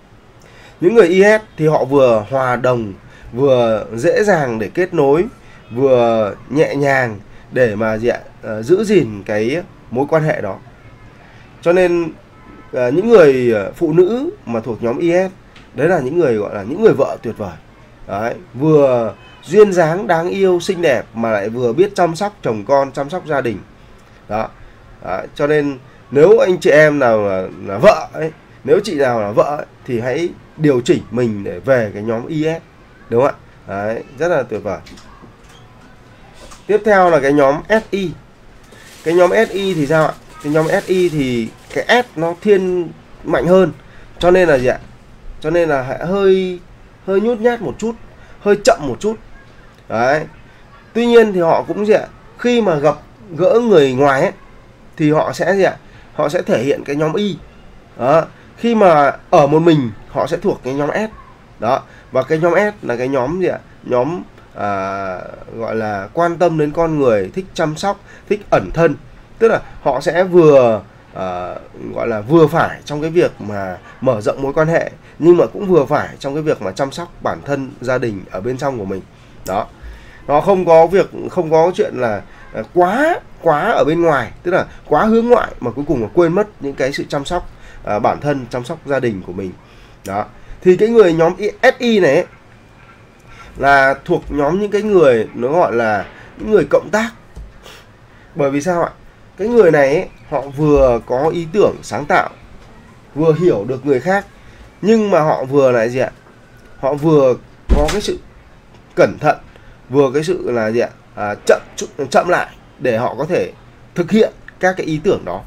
S1: Những người IS thì họ vừa hòa đồng, vừa dễ dàng để kết nối, vừa nhẹ nhàng để mà gì ạ? Giữ gìn cái mối quan hệ đó. Cho nên những người phụ nữ mà thuộc nhóm IS, đấy là những người gọi là những người vợ tuyệt vời. Đấy, vừa duyên dáng, đáng yêu, xinh đẹp, mà lại vừa biết chăm sóc chồng con, chăm sóc gia đình. Đó. Đấy, cho nên nếu anh chị em nào là vợ ấy, nếu chị nào là vợ ấy, thì hãy điều chỉnh mình để về cái nhóm IS, đúng không ạ? Đấy, rất là tuyệt vời. Tiếp theo là cái nhóm SI. Cái nhóm SI thì sao ạ? Cái nhóm SI thì cái S nó thiên mạnh hơn, cho nên là gì ạ? Cho nên là hơi nhút nhát một chút, hơi chậm một chút. Đấy. Tuy nhiên thì họ cũng gì ạ? Khi mà gặp gỡ người ngoài ấy, thì họ sẽ gì ạ? Họ sẽ thể hiện cái nhóm Y. Đó. Khi mà ở một mình họ sẽ thuộc cái nhóm S. Đó. Và cái nhóm S là cái nhóm gì ạ? Nhóm gọi là quan tâm đến con người, thích chăm sóc, thích ẩn thân. Tức là họ sẽ vừa gọi là vừa phải trong cái việc mà mở rộng mối quan hệ, nhưng mà cũng vừa phải trong cái việc mà chăm sóc bản thân, gia đình ở bên trong của mình. Đó. Nó không có chuyện là quá ở bên ngoài, tức là quá hướng ngoại mà cuối cùng là quên mất những cái sự chăm sóc bản thân, chăm sóc gia đình của mình. Đó. Thì cái người nhóm SI này ấy, là thuộc nhóm những cái người nó gọi là những người cộng tác. Bởi vì sao ạ? Cái người này ấy, họ vừa có ý tưởng sáng tạo, vừa hiểu được người khác, nhưng mà họ vừa lại gì ạ, họ vừa có cái sự cẩn thận, vừa cái sự là gì ạ, chậm lại để họ có thể thực hiện các cái ý tưởng đó.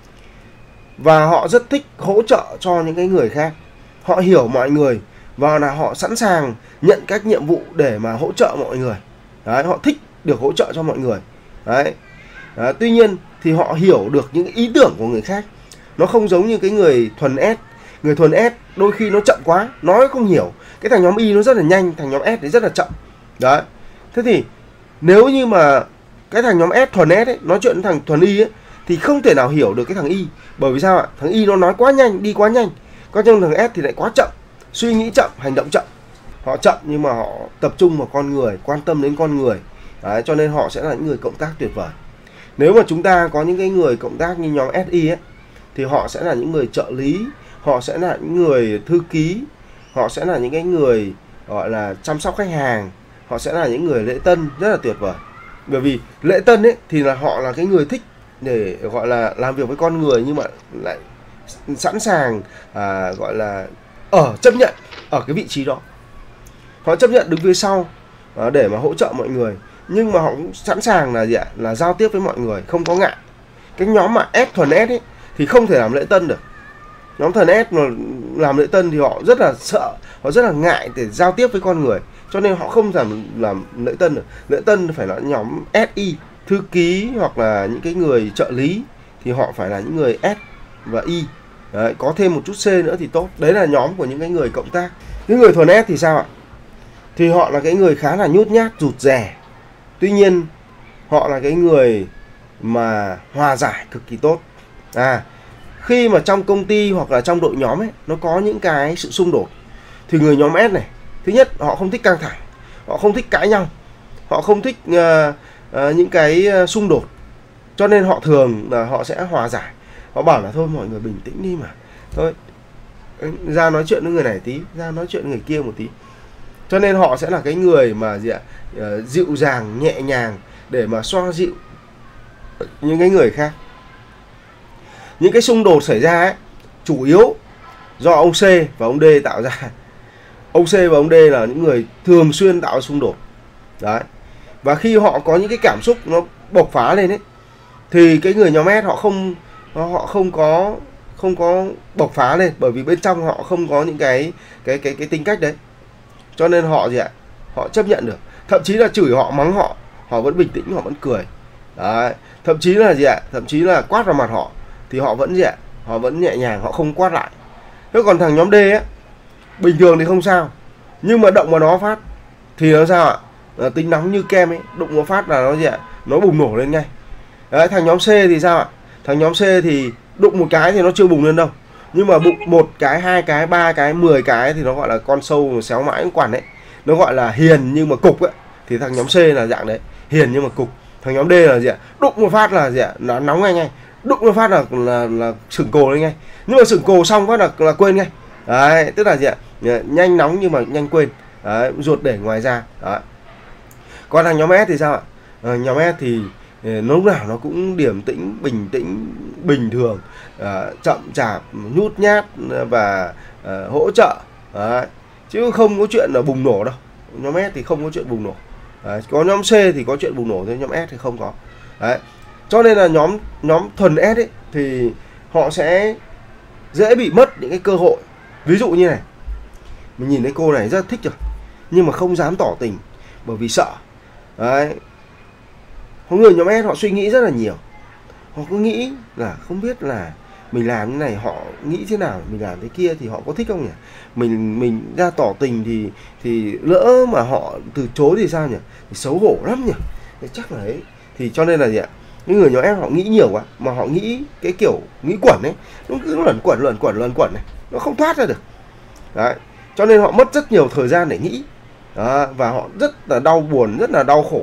S1: Và họ rất thích hỗ trợ cho những cái người khác, họ hiểu mọi người và là họ sẵn sàng nhận các nhiệm vụ để mà hỗ trợ mọi người. Đấy, họ thích được hỗ trợ cho mọi người. Đấy. Tuy nhiên thì họ hiểu được những ý tưởng của người khác. Nó không giống như cái người thuần S. Người thuần S đôi khi nó chậm quá, nói không hiểu. Cái thằng nhóm Y nó rất là nhanh, thằng nhóm S thì rất là chậm. Đấy. Thế thì nếu như mà cái thằng nhóm S thuần S ấy, nói chuyện với thằng thuần Y ấy, thì không thể nào hiểu được cái thằng Y. Bởi vì sao ạ? Thằng Y nó nói quá nhanh, đi quá nhanh. Còn trong thằng S thì lại quá chậm, suy nghĩ chậm, hành động chậm. Họ chậm nhưng mà họ tập trung vào con người, quan tâm đến con người. Đấy, cho nên họ sẽ là những người cộng tác tuyệt vời. Nếu mà chúng ta có những cái người cộng tác như nhóm SI ấy, thì họ sẽ là những người trợ lý, họ sẽ là những người thư ký, họ sẽ là những cái người gọi là chăm sóc khách hàng, họ sẽ là những người lễ tân rất là tuyệt vời. Bởi vì lễ tân ấy thì là họ là cái người thích để gọi là làm việc với con người, nhưng mà lại sẵn sàng gọi là chấp nhận ở cái vị trí đó. Họ chấp nhận đứng phía sau để mà hỗ trợ mọi người, nhưng mà họ cũng sẵn sàng là gì ạ? Là giao tiếp với mọi người, không có ngại. Cái nhóm mà S thuần S ấy thì không thể làm lễ tân được. Nhóm thuần S mà làm lễ tân thì họ rất là sợ, họ rất là ngại để giao tiếp với con người, cho nên họ không làm lễ tân được. Lễ tân phải là nhóm SI, thư ký hoặc là những cái người trợ lý thì họ phải là những người S và Y. Đấy, có thêm một chút C nữa thì tốt. Đấy là nhóm của những cái người cộng tác. Những người thuần S thì sao ạ? Thì họ là cái người khá là nhút nhát, rụt rè. Tuy nhiên họ là cái người mà hòa giải cực kỳ tốt. Khi mà trong công ty hoặc là trong đội nhóm ấy, nó có những cái sự xung đột, thì người nhóm S này, thứ nhất họ không thích căng thẳng, họ không thích cãi nhau, họ không thích những cái xung đột, cho nên họ thường là họ sẽ hòa giải. Họ bảo là thôi mọi người bình tĩnh đi mà, thôi ra nói chuyện với người này tí, ra nói chuyện với người kia một tí. Cho nên họ sẽ là cái người mà dịu dàng, nhẹ nhàng để mà xoa dịu những cái người khác. Những cái xung đột xảy ra ấy, chủ yếu do ông C và ông D tạo ra. Ông C và ông D là những người thường xuyên tạo xung đột. Đấy. Và khi họ có những cái cảm xúc nó bộc phá lên ấy, thì cái người nhóm S họ không có bộc phá lên, bởi vì bên trong họ không có những cái tính cách đấy. Cho nên họ họ chấp nhận được. Thậm chí là chửi họ, mắng họ, họ vẫn bình tĩnh, họ vẫn cười. Đấy. Thậm chí là thậm chí là quát vào mặt họ thì họ vẫn họ vẫn nhẹ nhàng, họ không quát lại. Thế còn thằng nhóm D ấy, bình thường thì không sao, nhưng mà động vào nó phát thì nó sao ạ? Tính nóng như kem ấy, đụng vào phát là nó nó bùng nổ lên ngay. Đấy, thằng nhóm C thì sao ạ? Thằng nhóm C thì đụng một cái thì nó chưa bùng lên đâu, nhưng mà bụng 1 cái, 2 cái, 3 cái, 10 cái thì nó gọi là con sâu xéo mãi cũng quản đấy. Nó gọi là hiền nhưng mà cục ấy. Thì thằng nhóm C là dạng đấy, hiền nhưng mà cục. Thằng nhóm D là đụng một phát là nó nóng ngay, đụng một phát là sửng cồ lên ngay. Nhưng mà sửng cồ xong phát là quên ngay. Đấy, tức là nhanh nóng nhưng mà nhanh quên. Đấy, ruột để ngoài ra. Đấy. Còn thằng nhóm S thì sao ạ? Nhóm S thì lúc nào nó cũng điềm tĩnh, bình tĩnh, bình thường, chậm chạp, nhút nhát và hỗ trợ. Đấy. Chứ không có chuyện là bùng nổ đâu. Nhóm S thì không có chuyện bùng nổ. Đấy. Có nhóm C thì có chuyện bùng nổ, nhưng nhóm S thì không có. Đấy. Cho nên là nhóm thuần S ấy, thì họ sẽ dễ bị mất những cái cơ hội. Ví dụ như này, mình nhìn thấy cô này rất thích rồi, nhưng mà không dám tỏ tình bởi vì sợ. Đấy. Có người nhóm S họ suy nghĩ rất là nhiều. Họ cứ nghĩ là không biết là mình làm như này họ nghĩ thế nào, mình làm thế kia thì họ có thích không nhỉ? Mình ra tỏ tình thì lỡ mà họ từ chối thì sao nhỉ? Thì xấu hổ lắm nhỉ? Thì chắc là ấy. Thì cho nên là những người nhóm S họ nghĩ nhiều quá, mà họ nghĩ cái kiểu nghĩ quẩn ấy, nó cứ luẩn quẩn này, nó không thoát ra được. Đấy. Cho nên họ mất rất nhiều thời gian để nghĩ. Đó. Và họ rất là đau buồn, rất là đau khổ.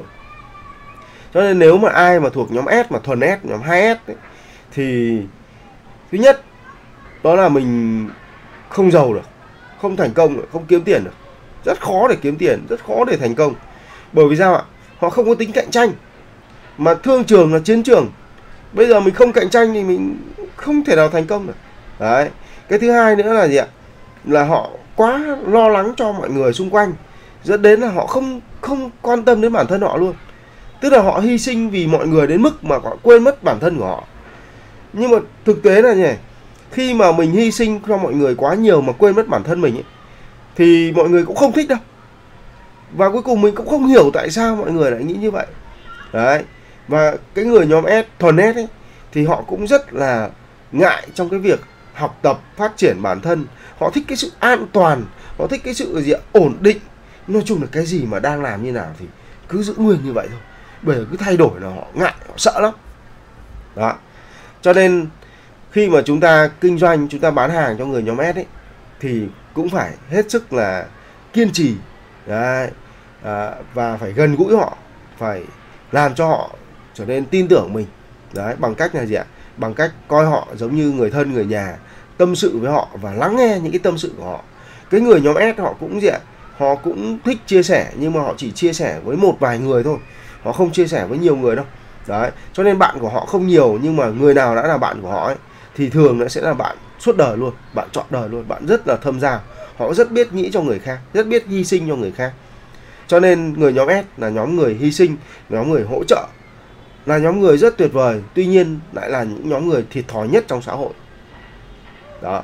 S1: Cho nên nếu mà ai mà thuộc nhóm S, mà thuần S, nhóm 2S ấy, thì thứ nhất đó là mình không giàu được, không thành công được, không kiếm tiền được. Rất khó để kiếm tiền, rất khó để thành công. Bởi vì sao ạ? Họ không có tính cạnh tranh. Mà thương trường là chiến trường. Bây giờ mình không cạnh tranh thì mình không thể nào thành công được. Đấy. Cái thứ hai nữa là là họ quá lo lắng cho mọi người xung quanh, dẫn đến là họ không quan tâm đến bản thân họ luôn. Tức là họ hy sinh vì mọi người đến mức mà họ quên mất bản thân của họ. Nhưng mà thực tế là nhỉ, khi mà mình hy sinh cho mọi người quá nhiều mà quên mất bản thân mình ấy, thì mọi người cũng không thích đâu. Và cuối cùng mình cũng không hiểu tại sao mọi người lại nghĩ như vậy. Đấy. Và cái người nhóm S, thuần S ấy, thì họ cũng rất là ngại trong cái việc học tập, phát triển bản thân. Họ thích cái sự an toàn, họ thích cái sự gì ổn định. Nói chung là cái gì mà đang làm như nào thì cứ giữ nguyên như vậy thôi. Bởi vì cứ thay đổi là họ ngại, họ sợ lắm. Đó. Cho nên khi mà chúng ta kinh doanh, chúng ta bán hàng cho người nhóm S ấy, thì cũng phải hết sức là kiên trì. Đấy. Và phải gần gũi họ, phải làm cho họ trở nên tin tưởng mình. Đấy, bằng cách là gì ạ? Bằng cách coi họ giống như người thân, người nhà, tâm sự với họ và lắng nghe những cái tâm sự của họ. Cái người nhóm S họ cũng gì ạ? Họ cũng thích chia sẻ, nhưng mà họ chỉ chia sẻ với một vài người thôi. Họ không chia sẻ với nhiều người đâu. Đấy, cho nên bạn của họ không nhiều, nhưng mà người nào đã là bạn của họ ấy, thì thường nó sẽ là bạn suốt đời luôn, bạn trọn đời luôn, bạn rất là thâm giao. Họ rất biết nghĩ cho người khác, rất biết hy sinh cho người khác. Cho nên người nhóm S là nhóm người hy sinh, nhóm người hỗ trợ, là nhóm người rất tuyệt vời. Tuy nhiên lại là những nhóm người thiệt thòi nhất trong xã hội. Đó.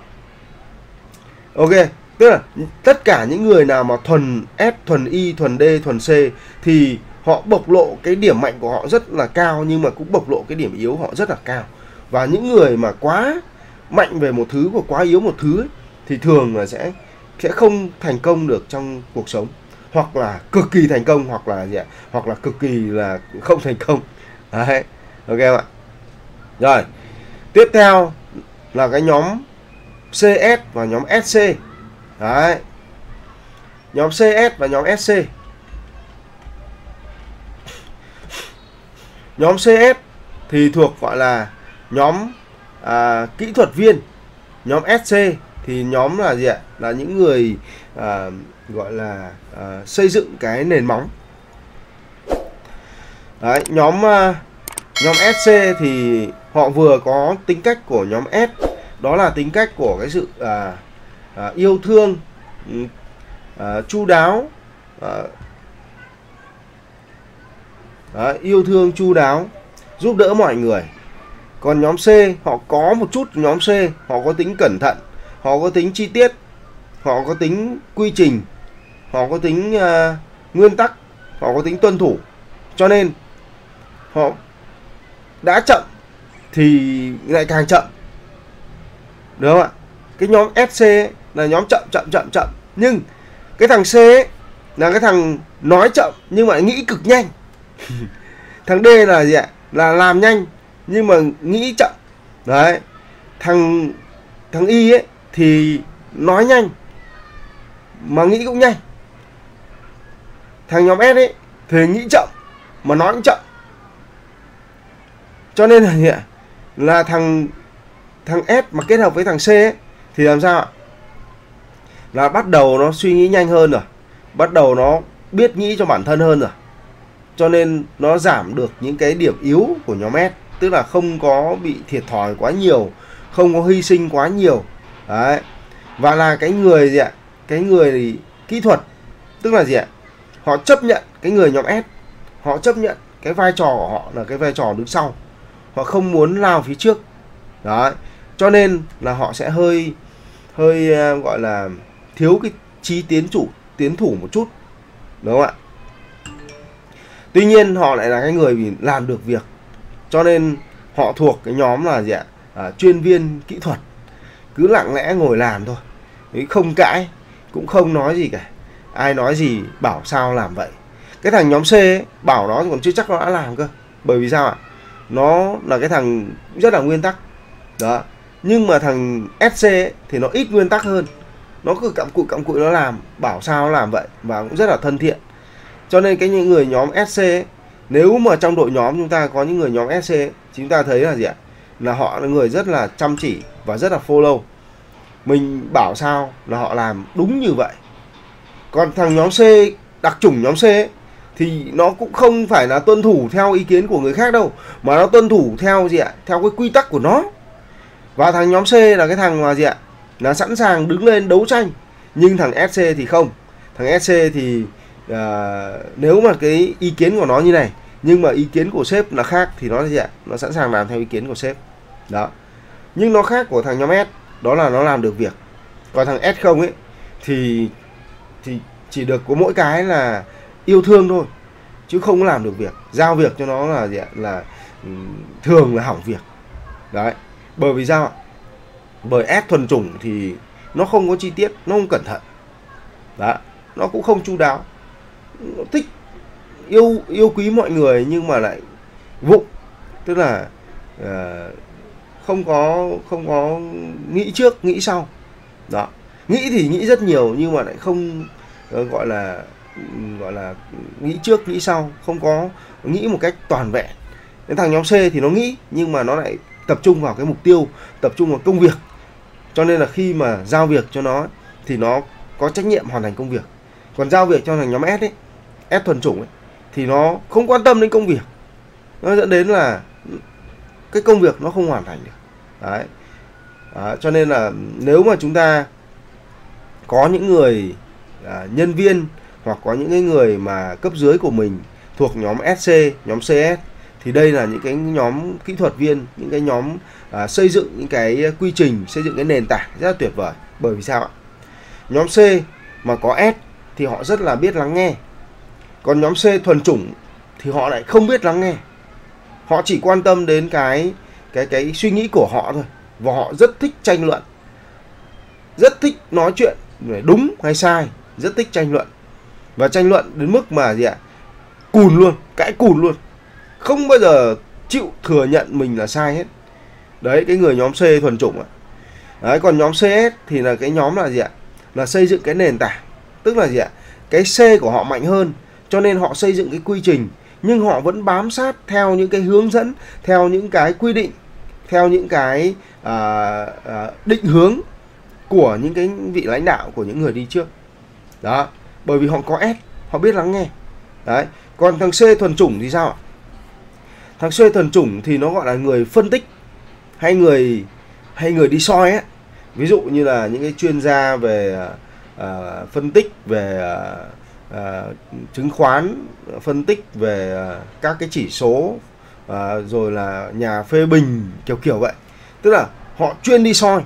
S1: Ok, tức là tất cả những người nào mà thuần S, thuần Y, thuần D, thuần C thì họ bộc lộ cái điểm mạnh của họ rất là cao, nhưng mà cũng bộc lộ cái điểm yếu họ rất là cao. Và những người mà quá mạnh về một thứ và quá yếu một thứ ấy, thì thường là sẽ không thành công được trong cuộc sống, hoặc là cực kỳ thành công, hoặc là gì ạ? Hoặc là cực kỳ là không thành công. Đấy. Ok không ạ? Rồi. Tiếp theo là cái nhóm CS và nhóm SC. Đấy. Nhóm CS và nhóm SC. Nhóm CS thì thuộc gọi là nhóm kỹ thuật viên. Nhóm SC thì nhóm là gì ạ? Là những người gọi là xây dựng cái nền móng. Đấy, nhóm SC thì họ vừa có tính cách của nhóm S, đó là tính cách của cái sự yêu thương, chu đáo, yêu thương chu đáo, giúp đỡ mọi người. Còn nhóm C họ có một chút, nhóm C họ có tính cẩn thận, họ có tính chi tiết, họ có tính quy trình, họ có tính nguyên tắc, họ có tính tuân thủ. Cho nên họ đã chậm thì lại càng chậm, được không ạ? Cái nhóm SC là nhóm chậm. Nhưng cái thằng C ấy, là cái thằng nói chậm nhưng mà nghĩ cực nhanh. Thằng D là gì ạ? Là làm nhanh nhưng mà nghĩ chậm. Đấy. Thằng Y ấy thì nói nhanh mà nghĩ cũng nhanh. Thằng nhóm S ấy thì nghĩ chậm mà nói cũng chậm. Cho nên là gì ạ? Là thằng S mà kết hợp với thằng C ấy, thì làm sao ạ? Là bắt đầu nó suy nghĩ nhanh hơn rồi, bắt đầu nó biết nghĩ cho bản thân hơn rồi. Cho nên nó giảm được những cái điểm yếu của nhóm S, tức là không có bị thiệt thòi quá nhiều, không có hy sinh quá nhiều. Đấy. Và là cái người gì ạ? Cái người kỹ thuật, tức là gì ạ? Họ chấp nhận cái người nhóm S, họ chấp nhận cái vai trò của họ là cái vai trò đứng sau, họ không muốn lao phía trước. Đấy. Cho nên là họ sẽ hơi gọi là thiếu cái trí tiến thủ một chút, đúng không ạ? Tuy nhiên họ lại là cái người làm được việc, cho nên họ thuộc cái nhóm là gì ạ? Chuyên viên kỹ thuật, cứ lặng lẽ ngồi làm thôi, không cãi, cũng không nói gì cả, ai nói gì bảo sao làm vậy. Cái thằng nhóm C ấy, bảo nó còn chưa chắc nó đã làm cơ. Bởi vì sao ạ? Nó là cái thằng rất là nguyên tắc. Đó. Nhưng mà thằng SC ấy, thì nó ít nguyên tắc hơn, nó cứ cặm cụi nó làm, bảo sao nó làm vậy, và cũng rất là thân thiện. Cho nên những người nhóm SC ấy, nếu mà trong đội nhóm chúng ta có những người nhóm SC ấy, chúng ta thấy là gì ạ? Là họ là người rất là chăm chỉ và rất là follow. Mình bảo sao là họ làm đúng như vậy. Còn thằng nhóm C, đặc chủng nhóm C ấy, thì nó cũng không phải là tuân thủ theo ý kiến của người khác đâu, mà nó tuân thủ theo gì ạ? Theo cái quy tắc của nó. Và thằng nhóm C là cái thằng mà gì ạ? là sẵn sàng đứng lên đấu tranh. Nhưng thằng SC thì không. Thằng SC thì nếu mà cái ý kiến của nó như này, nhưng mà ý kiến của sếp là khác, thì nó là gì ạ? Nó sẵn sàng làm theo ý kiến của sếp. Đó. Nhưng nó khác của thằng nhóm S, đó là nó làm được việc. Còn thằng S không ấy thì chỉ được có mỗi cái là yêu thương thôi, chứ không có làm được việc. Giao việc cho nó là gì ạ? Là thường là hỏng việc. Đấy. Bởi vì sao ạ? Bởi S thuần chủng thì nó không có chi tiết, nó không cẩn thận. Đó. Nó cũng không chu đáo. Nó thích yêu quý mọi người nhưng mà lại vụng, tức là không có nghĩ trước nghĩ sau. Đó. Nghĩ thì nghĩ rất nhiều nhưng mà lại không gọi là nghĩ trước nghĩ sau, không có nghĩ một cách toàn vẹn. Cái thằng nhóm C thì nó nghĩ nhưng mà nó lại tập trung vào cái mục tiêu, tập trung vào công việc. Cho nên là khi mà giao việc cho nó thì nó có trách nhiệm hoàn thành công việc. Còn giao việc cho thằng nhóm S ấy, S thuần chủng ấy, thì nó không quan tâm đến công việc. Nó dẫn đến là cái công việc nó không hoàn thành được. Đấy. Đó, cho nên là nếu mà chúng ta có những người nhân viên hoặc có những cái người mà cấp dưới của mình thuộc nhóm SC, nhóm CS, thì đây là những cái nhóm kỹ thuật viên, những cái nhóm xây dựng những cái quy trình, xây dựng cái nền tảng rất là tuyệt vời. Bởi vì sao ạ? Nhóm C mà có S thì họ rất là biết lắng nghe. Còn nhóm C thuần chủng thì họ lại không biết lắng nghe. Họ chỉ quan tâm đến cái suy nghĩ của họ thôi. Và họ rất thích tranh luận, rất thích nói chuyện về đúng hay sai, rất thích tranh luận. Và tranh luận đến mức mà gì ạ? Cùn luôn, cãi cùn luôn. Không bao giờ chịu thừa nhận mình là sai hết. Đấy, cái người nhóm C thuần chủng ạ. Đấy, còn nhóm CS thì là cái nhóm là gì ạ? Là xây dựng cái nền tảng. Tức là gì ạ? Cái C của họ mạnh hơn, cho nên họ xây dựng cái quy trình, nhưng họ vẫn bám sát theo những cái hướng dẫn, theo những cái quy định, theo những cái định hướng của những cái vị lãnh đạo, của những người đi trước. Đó, bởi vì họ có S, họ biết lắng nghe. Đấy, còn thằng C thuần chủng thì sao ạ? Thằng C thuần chủng thì nó gọi là người phân tích, hay người đi soi ấy. Ví dụ như là những cái chuyên gia về phân tích về chứng khoán, phân tích về các cái chỉ số, rồi là nhà phê bình kiểu vậy. Tức là họ chuyên đi soi.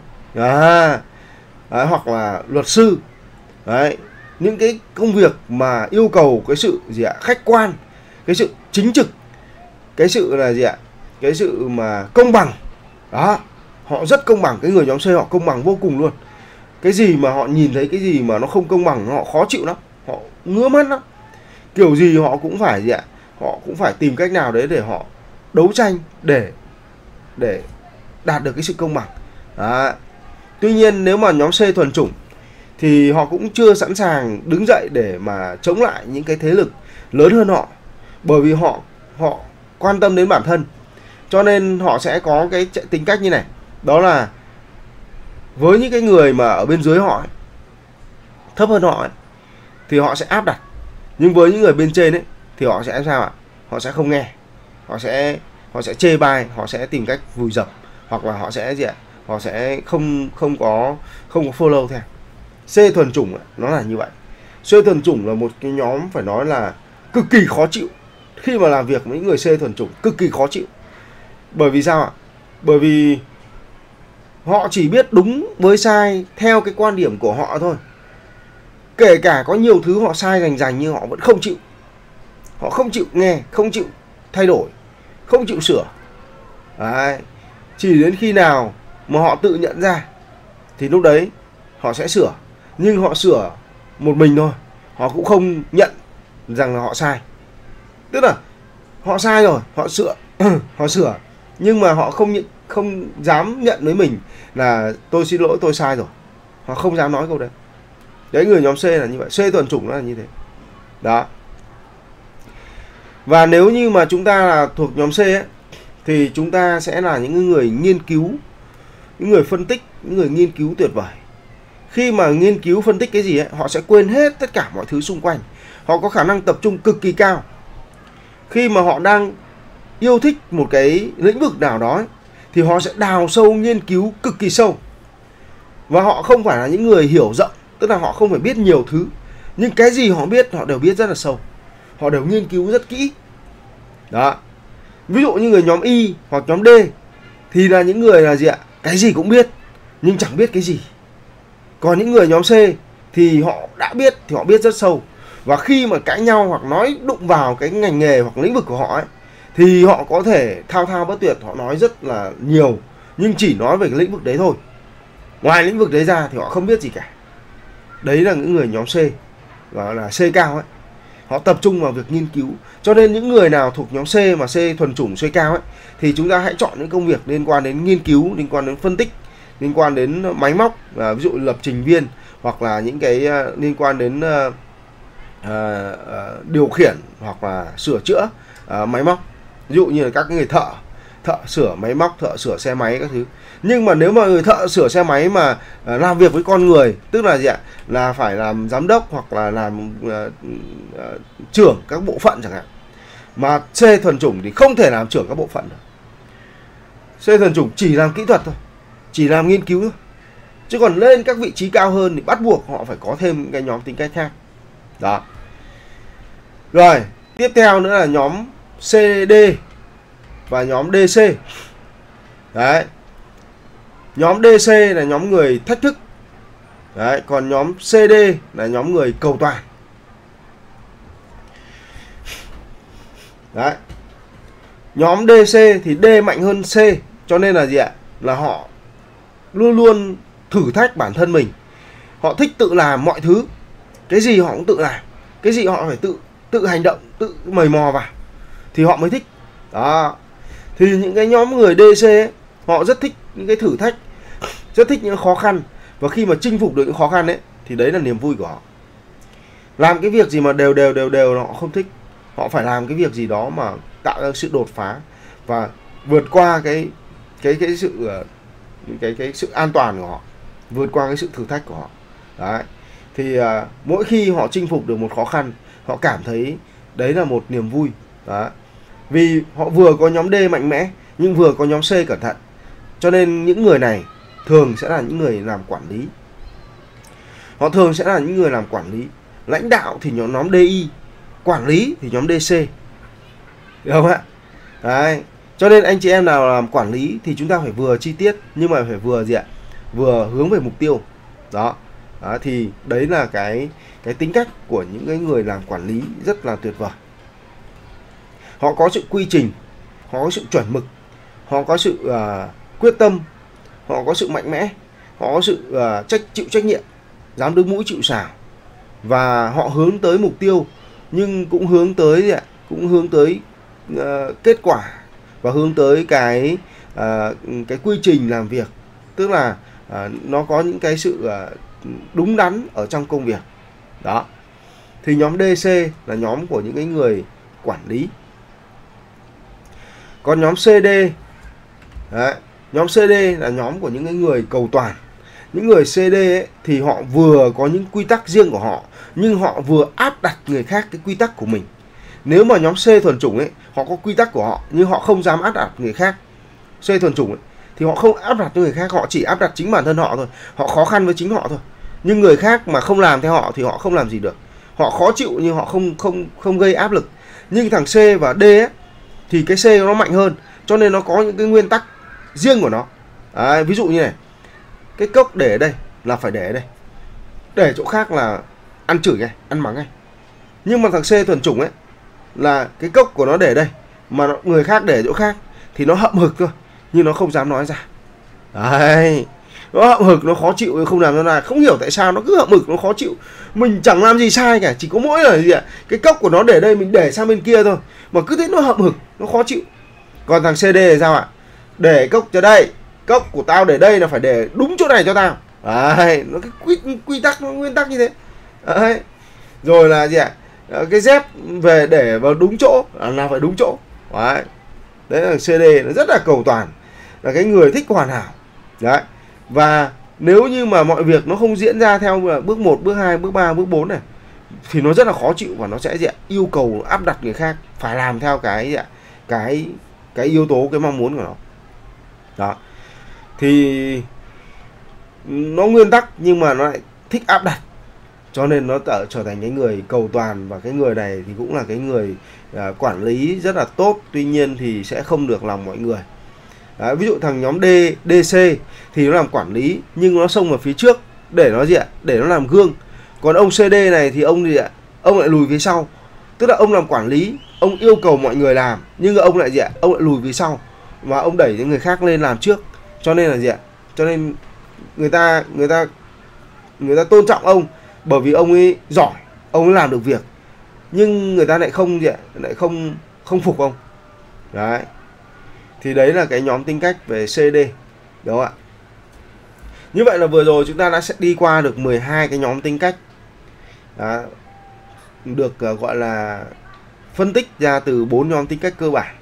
S1: Hoặc là luật sư. Đấy, những cái công việc mà yêu cầu cái sự gì ạ? Khách quan, cái sự chính trực, cái sự là gì ạ? Cái sự mà công bằng. Đó, họ rất công bằng. Cái người nhóm C họ công bằng vô cùng luôn. Cái gì mà họ nhìn thấy cái gì mà nó không công bằng, họ khó chịu lắm, họ ngứa mắt lắm. Kiểu gì họ cũng phải gì ạ? Họ cũng phải tìm cách nào đấy để họ đấu tranh để đạt được cái sự công bằng. Đó. Tuy nhiên nếu mà nhóm C thuần chủng thì họ cũng chưa sẵn sàng đứng dậy để mà chống lại những cái thế lực lớn hơn họ. Bởi vì họ quan tâm đến bản thân. Cho nên họ sẽ có cái tính cách như này. Đó là với những cái người mà ở bên dưới họ ấy, thấp hơn họ ấy, thì họ sẽ áp đặt. Nhưng với những người bên trên ấy thì họ sẽ sao ạ? Họ sẽ không nghe. Họ sẽ chê bai, họ sẽ tìm cách vùi dập, hoặc là họ sẽ gì ạ? Họ sẽ không có follow theo. C thuần chủng nó là như vậy. C thuần chủng là một cái nhóm phải nói là cực kỳ khó chịu. Khi mà làm việc với những người C thuần chủng cực kỳ khó chịu. Bởi vì sao ạ? Bởi vì họ chỉ biết đúng với sai theo cái quan điểm của họ thôi. Kể cả có nhiều thứ họ sai rành nhưng họ vẫn không chịu. Họ không chịu nghe, không chịu thay đổi, không chịu sửa. Đấy. Chỉ đến khi nào mà họ tự nhận ra thì lúc đấy họ sẽ sửa. Nhưng họ sửa một mình thôi. Họ cũng không nhận rằng là họ sai. Tức là họ sai rồi, họ sửa họ sửa. Nhưng mà họ không dám nhận với mình là tôi xin lỗi, tôi sai rồi. Họ không dám nói câu đấy. Đấy, người nhóm C là như vậy. C thuần chủng nó là như thế. Đó. Và nếu như mà chúng ta là thuộc nhóm C ấy, thì chúng ta sẽ là những người nghiên cứu, những người phân tích, những người nghiên cứu tuyệt vời. Khi mà nghiên cứu phân tích cái gì ấy, họ sẽ quên hết tất cả mọi thứ xung quanh. Họ có khả năng tập trung cực kỳ cao. Khi mà họ đang yêu thích một cái lĩnh vực nào đó ấy, thì họ sẽ đào sâu nghiên cứu cực kỳ sâu. Và họ không phải là những người hiểu rộng, tức là họ không phải biết nhiều thứ, nhưng cái gì họ biết họ đều biết rất là sâu, họ đều nghiên cứu rất kỹ. Đó. Ví dụ như người nhóm Y hoặc nhóm D thì là những người là gì ạ? Cái gì cũng biết nhưng chẳng biết cái gì. Còn những người nhóm C thì họ đã biết thì họ biết rất sâu. Và khi mà cãi nhau hoặc nói đụng vào cái ngành nghề hoặc lĩnh vực của họ ấy, thì họ có thể thao thao bất tuyệt, họ nói rất là nhiều nhưng chỉ nói về cái lĩnh vực đấy thôi. Ngoài lĩnh vực đấy ra thì họ không biết gì cả. Đấy là những người nhóm C, gọi là C cao ấy. Họ tập trung vào việc nghiên cứu. Cho nên những người nào thuộc nhóm C mà C thuần chủng, C cao ấy, thì chúng ta hãy chọn những công việc liên quan đến nghiên cứu, liên quan đến phân tích, liên quan đến máy móc, ví dụ lập trình viên, hoặc là những cái liên quan đến điều khiển hoặc là sửa chữa máy móc. Ví dụ như là các người thợ sửa máy móc, thợ sửa xe máy các thứ. Nhưng mà nếu mà người thợ sửa xe máy mà làm việc với con người, tức là gì ạ? Là phải làm giám đốc hoặc là làm trưởng các bộ phận chẳng hạn. Mà C thuần chủng thì không thể làm trưởng các bộ phận được. C thuần chủng chỉ làm kỹ thuật thôi, chỉ làm nghiên cứu thôi. Chứ còn lên các vị trí cao hơn thì bắt buộc họ phải có thêm cái nhóm tính cách khác. Đó. Rồi, tiếp theo nữa là nhóm CD và nhóm DC. Đấy. Nhóm DC là nhóm người thách thức. Đấy, còn nhóm CD là nhóm người cầu toàn. Đấy. Nhóm DC thì D mạnh hơn C, cho nên là gì ạ? Là họ luôn luôn thử thách bản thân mình. Họ thích tự làm mọi thứ. Cái gì họ cũng tự làm, cái gì họ phải tự hành động, tự mày mò vào thì họ mới thích. Đó. Thì những cái nhóm người DC ấy, họ rất thích những cái thử thách, rất thích những khó khăn. Và khi mà chinh phục được những khó khăn ấy thì đấy là niềm vui của họ. Làm cái việc gì mà đều họ không thích. Họ phải làm cái việc gì đó mà tạo ra sự đột phá và vượt qua cái sự an toàn của họ, vượt qua cái sự thử thách của họ. Đấy. Thì mỗi khi họ chinh phục được một khó khăn, họ cảm thấy đấy là một niềm vui. Đó. Vì họ vừa có nhóm D mạnh mẽ nhưng vừa có nhóm C cẩn thận. Cho nên những người này thường sẽ là những người làm quản lý. Họ thường sẽ là những người làm quản lý. Lãnh đạo thì nhóm DI, quản lý thì nhóm DC. Được không ạ? Đấy. Cho nên anh chị em nào làm quản lý thì chúng ta phải vừa chi tiết nhưng mà phải vừa gì ạ? Vừa hướng về mục tiêu. Đó. Đó, thì đấy là cái tính cách của những cái người làm quản lý rất là tuyệt vời. Họ có sự quy trình, họ có sự chuẩn mực, họ có sự quyết tâm, họ có sự mạnh mẽ, họ có sự chịu trách nhiệm, dám đứng mũi chịu sào, và họ hướng tới mục tiêu nhưng cũng hướng tới kết quả và hướng tới cái quy trình làm việc, tức là nó có những cái sự đúng đắn ở trong công việc. Đó. Thì nhóm DC là nhóm của những cái người quản lý. Còn nhóm CD, đấy, nhóm CD là nhóm của những cái người cầu toàn. Những người CD ấy, thì họ vừa có những quy tắc riêng của họ nhưng họ vừa áp đặt người khác cái quy tắc của mình. Nếu mà nhóm C thuần chủng ấy, họ có quy tắc của họ nhưng họ không dám áp đặt người khác. C thuần chủng ấy, thì họ không áp đặt cho người khác, họ chỉ áp đặt chính bản thân họ thôi. Họ khó khăn với chính họ thôi. Nhưng người khác mà không làm theo họ thì họ không làm gì được. Họ khó chịu nhưng họ không gây áp lực. Nhưng thằng C và D ấy, thì cái C nó mạnh hơn, cho nên nó có những cái nguyên tắc riêng của nó. Đấy, ví dụ như này, cái cốc để ở đây là phải để ở đây, để chỗ khác là ăn chửi ngay, ăn mắng ngay. Nhưng mà thằng C thuần chủng ấy là cái cốc của nó để đây mà người khác để chỗ khác thì nó hậm hực thôi nhưng nó không dám nói ra. Đấy, nó hậm hực, nó khó chịu, không làm ra, không hiểu tại sao nó cứ hậm hực, nó khó chịu. Mình chẳng làm gì sai cả, chỉ có mỗi là gì ạ? Cái cốc của nó để đây, mình để sang bên kia thôi mà cứ thấy nó hậm hực, nó khó chịu. Còn thằng CD thì sao ạ? Để cốc cho đây, cốc của tao để đây là phải để đúng chỗ này cho tao. Đấy, nó cái quy tắc, nó nguyên tắc như thế. Đấy. Rồi là gì ạ? Cái dép về để vào đúng chỗ là phải đúng chỗ. Đấy. Đấy là CD, nó rất là cầu toàn, là cái người thích hoàn hảo. Đấy. Và nếu như mà mọi việc nó không diễn ra theo bước 1, bước 2, bước 3, bước 4 này thì nó rất là khó chịu và nó sẽ gì ạ? Yêu cầu áp đặt người khác phải làm theo cái gì ạ? Cái yếu tố, cái mong muốn của nó. Đó. Thì nó nguyên tắc nhưng mà nó lại thích áp đặt, cho nên nó trở thành cái người cầu toàn. Và cái người này thì cũng là cái người quản lý rất là tốt, tuy nhiên thì sẽ không được lòng mọi người. Đấy, ví dụ thằng nhóm DC thì nó làm quản lý nhưng nó xông vào phía trước để nó gì ạ? Để nó làm gương. Còn ông CD này thì ông gì ạ? Ông lại lùi phía sau. Tức là ông làm quản lý, ông yêu cầu mọi người làm nhưng ông lại gì ạ? Ông lại lùi phía sau và ông đẩy những người khác lên làm trước. Cho nên là gì ạ? Cho nên người ta tôn trọng ông bởi vì ông ấy giỏi, ông ấy làm được việc. Nhưng người ta lại không gì ạ? Lại không phục ông. Đấy. Thì đấy là cái nhóm tính cách về CD. Đúng không ạ? Như vậy là vừa rồi chúng ta đã sẽ đi qua được 12 cái nhóm tính cách. Đó. Được gọi là phân tích ra từ 4 nhóm tính cách cơ bản.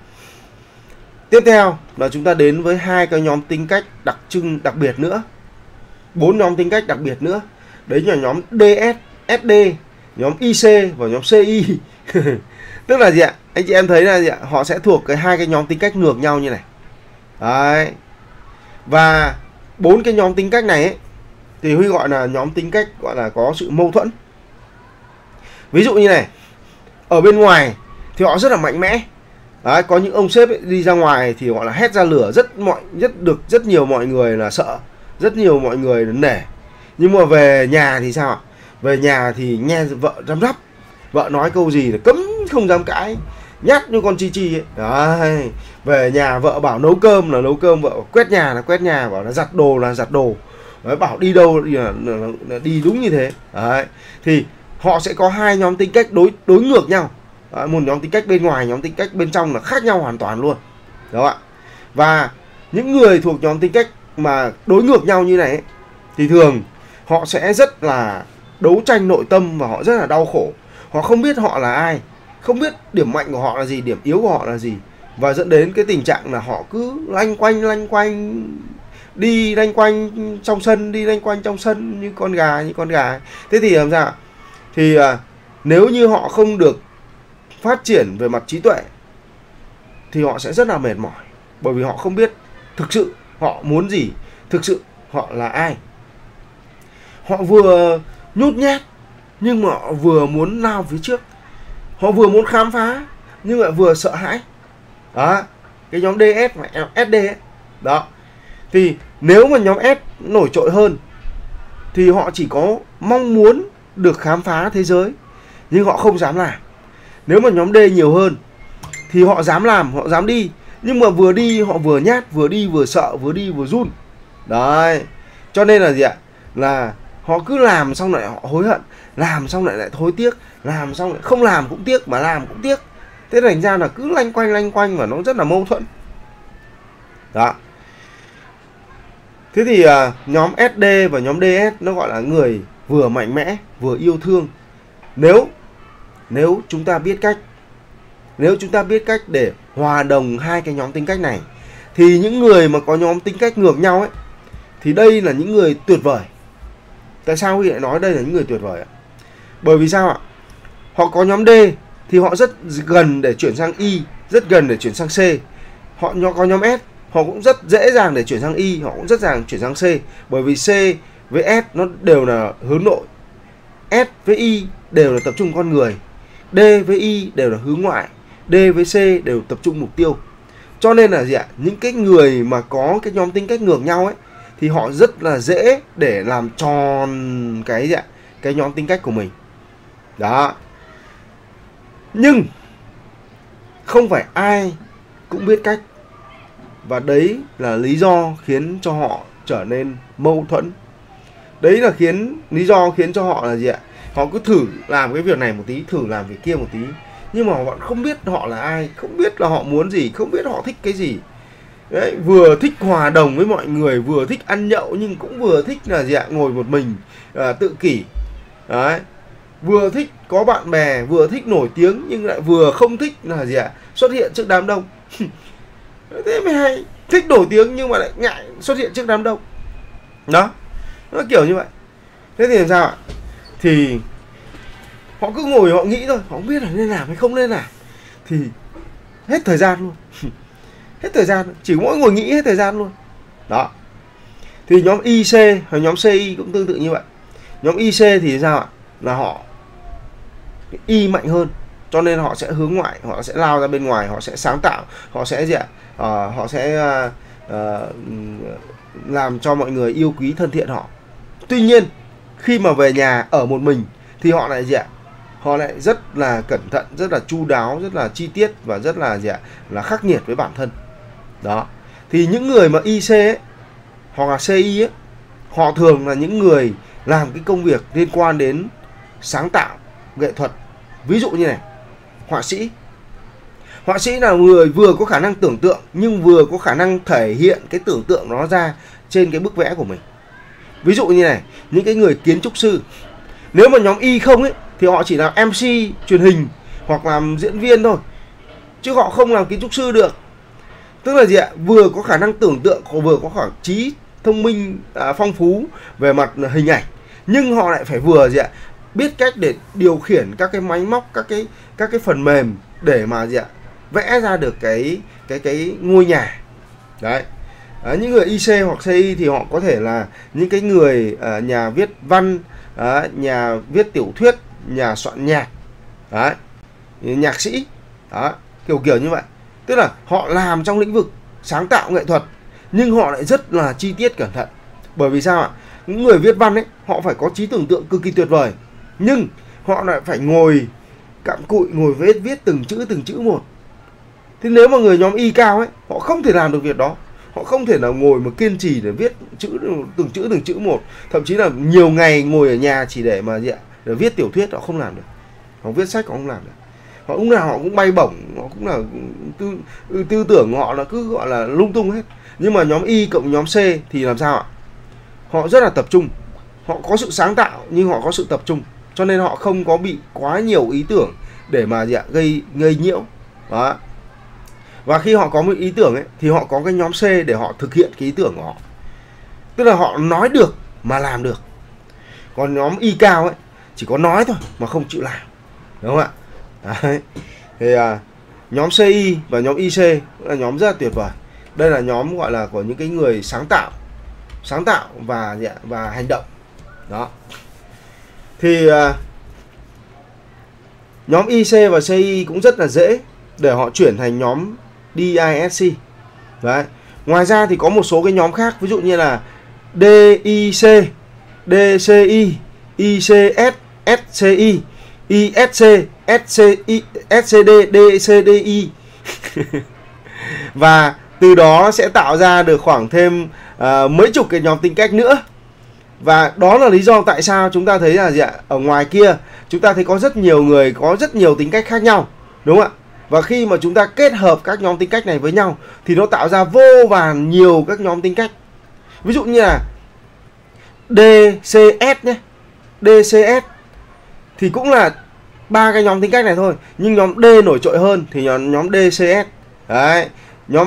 S1: Tiếp theo là chúng ta đến với 2 cái nhóm tính cách đặc trưng đặc biệt nữa. 4 nhóm tính cách đặc biệt nữa. Đấy là nhóm DS, SD, nhóm IC và nhóm CI. Tức là gì ạ? Anh chị em thấy là gì ạ? Họ sẽ thuộc cái 2 cái nhóm tính cách ngược nhau như này. Đấy. Và 4 cái nhóm tính cách này ấy, thì Huy gọi là nhóm tính cách gọi là có sự mâu thuẫn. Ví dụ như này, ở bên ngoài thì họ rất là mạnh mẽ. Đấy, có những ông sếp ấy, đi ra ngoài thì gọi là hét ra lửa, rất nhiều mọi người là sợ, rất nhiều mọi người là nể. Nhưng mà về nhà thì sao ạ? Về nhà thì nghe vợ răm rắp, vợ nói câu gì là cấm không dám cãi, nhát như con chi chi ấy. Đấy, về nhà vợ bảo nấu cơm là nấu cơm, vợ quét nhà là quét nhà, bảo là giặt đồ là giặt đồ. Đấy, bảo đi đâu là đi đúng như thế. Đấy, thì họ sẽ có 2 nhóm tính cách đối ngược nhau. Đấy, một nhóm tính cách bên ngoài, nhóm tính cách bên trong là khác nhau hoàn toàn luôn. Đúng không ạ? Và những người thuộc nhóm tính cách mà đối ngược nhau như này ấy, thì thường họ sẽ rất là đấu tranh nội tâm và họ rất là đau khổ. Họ không biết họ là ai, không biết điểm mạnh của họ là gì, điểm yếu của họ là gì, và dẫn đến cái tình trạng là họ cứ lanh quanh, đi lanh quanh trong sân như con gà. Thế thì làm sao? Thì nếu như họ không được phát triển về mặt trí tuệ thì họ sẽ rất là mệt mỏi, bởi vì họ không biết thực sự họ muốn gì, thực sự họ là ai. Họ vừa nhút nhát nhưng mà họ vừa muốn lao phía trước, họ vừa muốn khám phá nhưng lại vừa sợ hãi. Đó, cái nhóm DS và SD ấy. Đó, thì nếu mà nhóm S nổi trội hơn thì họ chỉ có mong muốn được khám phá thế giới nhưng họ không dám làm. Nếu mà nhóm D nhiều hơn thì họ dám làm, họ dám đi, nhưng mà vừa đi họ vừa nhát, vừa đi vừa sợ, vừa đi vừa run. Đấy, cho nên là gì ạ? Là họ cứ làm xong lại họ hối hận, làm xong lại hối tiếc, làm xong lại không làm cũng tiếc, mà làm cũng tiếc. Thế thành ra là cứ lanh quanh và nó rất là mâu thuẫn. Đó. Thế thì nhóm SD và nhóm DS nó gọi là người vừa mạnh mẽ vừa yêu thương. Nếu chúng ta biết cách để hòa đồng 2 cái nhóm tính cách này thì những người mà có nhóm tính cách ngược nhau ấy thì đây là những người tuyệt vời. Tại sao Huy lại nói đây là những người tuyệt vời ạ? Bởi vì sao ạ? Họ có nhóm D thì họ rất gần để chuyển sang Y, rất gần để chuyển sang C. Họ có nhóm S, họ cũng rất dễ dàng để chuyển sang Y, họ cũng rất dàng chuyển sang C. Bởi vì C với S nó đều là hướng nội, S với Y đều là tập trung con người, D với Y đều là hướng ngoại, D với C đều tập trung mục tiêu. Cho nên là gì ạ? Những cái người mà có cái nhóm tính cách ngược nhau ấy thì họ rất là dễ để làm tròn cái gì ạ? Cái nhóm tính cách của mình. Đó. Nhưng không phải ai cũng biết cách, và đấy là lý do khiến cho họ trở nên mâu thuẫn. Đấy là lý do khiến cho họ là gì ạ? Họ cứ thử làm cái việc này một tí, thử làm việc kia một tí, nhưng mà họ không biết họ là ai, không biết là họ muốn gì, không biết họ thích cái gì. Đấy, vừa thích hòa đồng với mọi người, vừa thích ăn nhậu, nhưng cũng vừa thích là gì ạ? Ngồi một mình, tự kỷ. Đấy, vừa thích có bạn bè, vừa thích nổi tiếng, nhưng lại vừa không thích là gì ạ? Xuất hiện trước đám đông. Thế mới hay, thích nổi tiếng nhưng mà lại ngại xuất hiện trước đám đông. Đó, nó kiểu như vậy. Thế thì làm sao ạ? Thì họ cứ ngồi họ nghĩ thôi, họ không biết là nên làm hay không nên làm, thì hết thời gian luôn. Hết thời gian, chỉ mỗi ngồi nghĩ hết thời gian luôn. Đó. Thì nhóm IC và nhóm CI cũng tương tự như vậy. Nhóm IC thì sao ạ? Là họ Y mạnh hơn, cho nên họ sẽ hướng ngoại, họ sẽ lao ra bên ngoài, họ sẽ sáng tạo, họ sẽ gì ạ? Họ sẽ làm cho mọi người yêu quý thân thiện họ. Tuy nhiên khi mà về nhà ở một mình thì họ lại gì ạ? Họ lại rất là cẩn thận, rất là chu đáo, rất là chi tiết và rất là gì ạ? Là khắc nghiệt với bản thân. Đó. Thì những người mà IC ấy, hoặc là CI ấy, họ thường là những người làm cái công việc liên quan đến sáng tạo, nghệ thuật. Ví dụ như này, họa sĩ. Họa sĩ là người vừa có khả năng tưởng tượng nhưng vừa có khả năng thể hiện cái tưởng tượng nó ra trên cái bức vẽ của mình. Ví dụ như này, những cái người kiến trúc sư. Nếu mà nhóm Y không ấy thì họ chỉ là MC truyền hình hoặc làm diễn viên thôi, chứ họ không làm kiến trúc sư được. Tức là gì ạ? Vừa có khả năng tưởng tượng, vừa có khả trí thông minh phong phú về mặt hình ảnh, nhưng họ lại phải vừa gì ạ? Biết cách để điều khiển các cái máy móc, các cái phần mềm để mà gì ạ? Vẽ ra được cái ngôi nhà. Đấy. Những người IC hoặc CI thì họ có thể là những cái người nhà viết văn, nhà viết tiểu thuyết, nhà soạn nhạc, đấy, nhạc sĩ, đó, kiểu như vậy. Tức là họ làm trong lĩnh vực sáng tạo nghệ thuật nhưng họ lại rất là chi tiết cẩn thận. Bởi vì sao ạ? Những người viết văn ấy, họ phải có trí tưởng tượng cực kỳ tuyệt vời, nhưng họ lại phải ngồi cặm cụi, ngồi viết từng chữ một. Thế nếu mà người nhóm Y cao ấy, họ không thể làm được việc đó. Họ không thể nào ngồi mà kiên trì để viết từng chữ một. Thậm chí là nhiều ngày ngồi ở nhà chỉ để mà gì ạ? Để viết tiểu thuyết họ không làm được. Họ viết sách họ không làm được. Họ lúc nào họ cũng bay bổng, họ cũng là tư tưởng họ là cứ gọi là lung tung hết. Nhưng mà nhóm Y cộng nhóm C thì làm sao ạ? Họ rất là tập trung. Họ có sự sáng tạo nhưng họ có sự tập trung, cho nên họ không có bị quá nhiều ý tưởng để mà gì ạ? Gây nhiễu. Đó. Và khi họ có một ý tưởng ấy thì họ có cái nhóm C để họ thực hiện cái ý tưởng của họ. Tức là họ nói được mà làm được. Còn nhóm Y cao ấy chỉ có nói thôi mà không chịu làm. Đúng không ạ? Đấy. Thì nhóm CI và nhóm IC là nhóm rất là tuyệt vời. Đây là nhóm gọi là của những cái người sáng tạo và hành động. Đó. Thì nhóm IC và CI cũng rất là dễ để họ chuyển thành nhóm DISC. Đấy. Ngoài ra thì có một số cái nhóm khác, ví dụ như là DIC, DCI, ICS, SCI, ISC, SCI, SCD, DCDI. Và từ đó sẽ tạo ra được khoảng thêm mấy chục cái nhóm tính cách nữa. Và đó là lý do tại sao chúng ta thấy là gì ạ? Ở ngoài kia chúng ta thấy có rất nhiều người có rất nhiều tính cách khác nhau, đúng không ạ? Và khi mà chúng ta kết hợp các nhóm tính cách này với nhau thì nó tạo ra vô vàn nhiều các nhóm tính cách. Ví dụ như là DCS nhé. DCS thì cũng là 3 cái nhóm tính cách này thôi, nhưng nhóm D nổi trội hơn thì nhóm DCS. Đấy, nhóm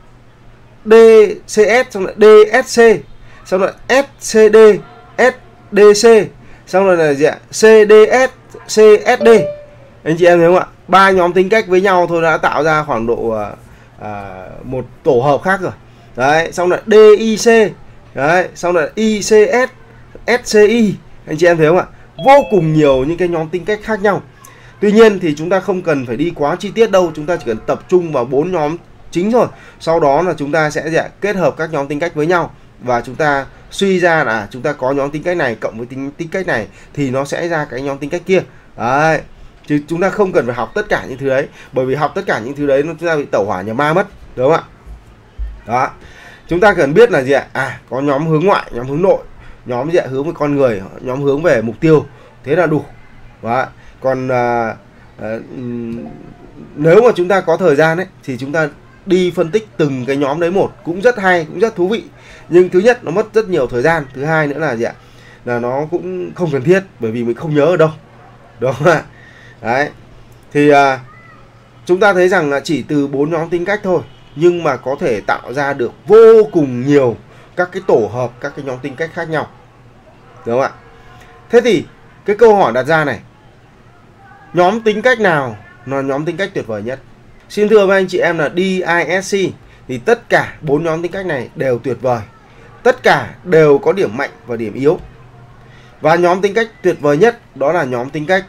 S1: DCS xong lại DSC, xong rồi SCD, SDC, xong rồi là gì ạ? CDS, CSD. Anh chị em thấy không ạ? 3 nhóm tính cách với nhau thôi đã tạo ra khoảng độ một tổ hợp khác rồi. Đấy, xong rồi DIC, đấy, xong rồi ICS, SCI. Anh chị em thấy không ạ? Vô cùng nhiều những cái nhóm tính cách khác nhau. Tuy nhiên thì chúng ta không cần phải đi quá chi tiết đâu, chúng ta chỉ cần tập trung vào 4 nhóm chính thôi. Sau đó là chúng ta sẽ kết hợp các nhóm tính cách với nhau và chúng ta suy ra là chúng ta có nhóm tính cách này cộng với tính cách này thì nó sẽ ra cái nhóm tính cách kia. Đấy. Chứ chúng ta không cần phải học tất cả những thứ đấy, bởi vì học tất cả những thứ đấy chúng ta bị tẩu hỏa nhà ma mất, đúng không ạ? Đó. Chúng ta cần biết là gì ạ? Có nhóm hướng ngoại, nhóm hướng nội, nhóm gì ạ? Hướng với con người, nhóm hướng về mục tiêu, thế là đủ. Đó. Còn nếu mà chúng ta có thời gian ấy thì chúng ta đi phân tích từng cái nhóm đấy một cũng rất hay, cũng rất thú vị. Nhưng thứ nhất nó mất rất nhiều thời gian, thứ hai nữa là gì ạ? Là nó cũng không cần thiết, bởi vì mình không nhớ ở đâu. Đúng không ạ? Đấy. Thì chúng ta thấy rằng là chỉ từ 4 nhóm tính cách thôi nhưng mà có thể tạo ra được vô cùng nhiều các cái tổ hợp, các cái nhóm tính cách khác nhau. Đúng không ạ? Thế thì cái câu hỏi đặt ra này, nhóm tính cách nào là nhóm tính cách tuyệt vời nhất? Xin thưa với anh chị em là DISC thì tất cả 4 nhóm tính cách này đều tuyệt vời. tất cả đều có điểm mạnh và điểm yếu. Và nhóm tính cách tuyệt vời nhất đó là nhóm tính cách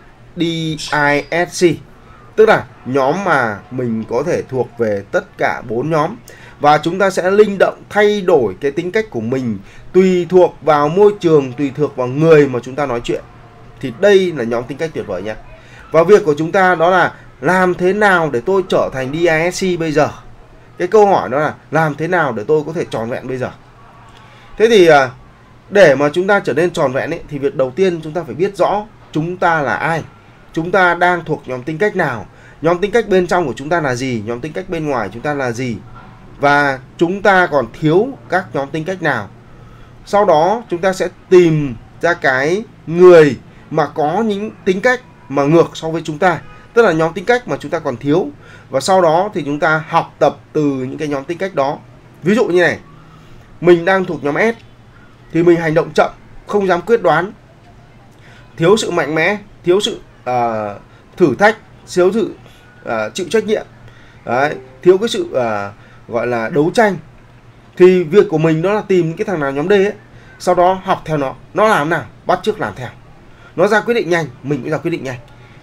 S1: DISC, tức là nhóm mà mình có thể thuộc về tất cả 4 nhóm. Và chúng ta sẽ linh động thay đổi cái tính cách của mình tùy thuộc vào môi trường, tùy thuộc vào người mà chúng ta nói chuyện. Thì đây là nhóm tính cách tuyệt vời nhất. Và việc của chúng ta đó là làm thế nào để tôi trở thành DISC bây giờ. Cái câu hỏi đó là làm thế nào để tôi có thể trọn vẹn bây giờ. Thế thì để mà chúng ta trở nên trọn vẹn ấy, thì việc đầu tiên chúng ta phải biết rõ chúng ta là ai, chúng ta đang thuộc nhóm tính cách nào, nhóm tính cách bên trong của chúng ta là gì, nhóm tính cách bên ngoài chúng ta là gì, và chúng ta còn thiếu các nhóm tính cách nào. Sau đó chúng ta sẽ tìm ra cái người mà có những tính cách mà ngược so với chúng ta, tức là nhóm tính cách mà chúng ta còn thiếu. Và sau đó thì chúng ta học tập từ những cái nhóm tính cách đó. Ví dụ như này, mình đang thuộc nhóm S thì mình hành động chậm, không dám quyết đoán, thiếu sự mạnh mẽ, thiếu sự thử thách, thiếu sự chịu trách nhiệm. Đấy, thiếu cái sự gọi là đấu tranh. Thì việc của mình đó là tìm cái thằng nào nhóm D ấy, sau đó học theo nó làm nào, bắt chước làm theo. Nó ra quyết định nhanh, mình cũng ra quyết định nhanh.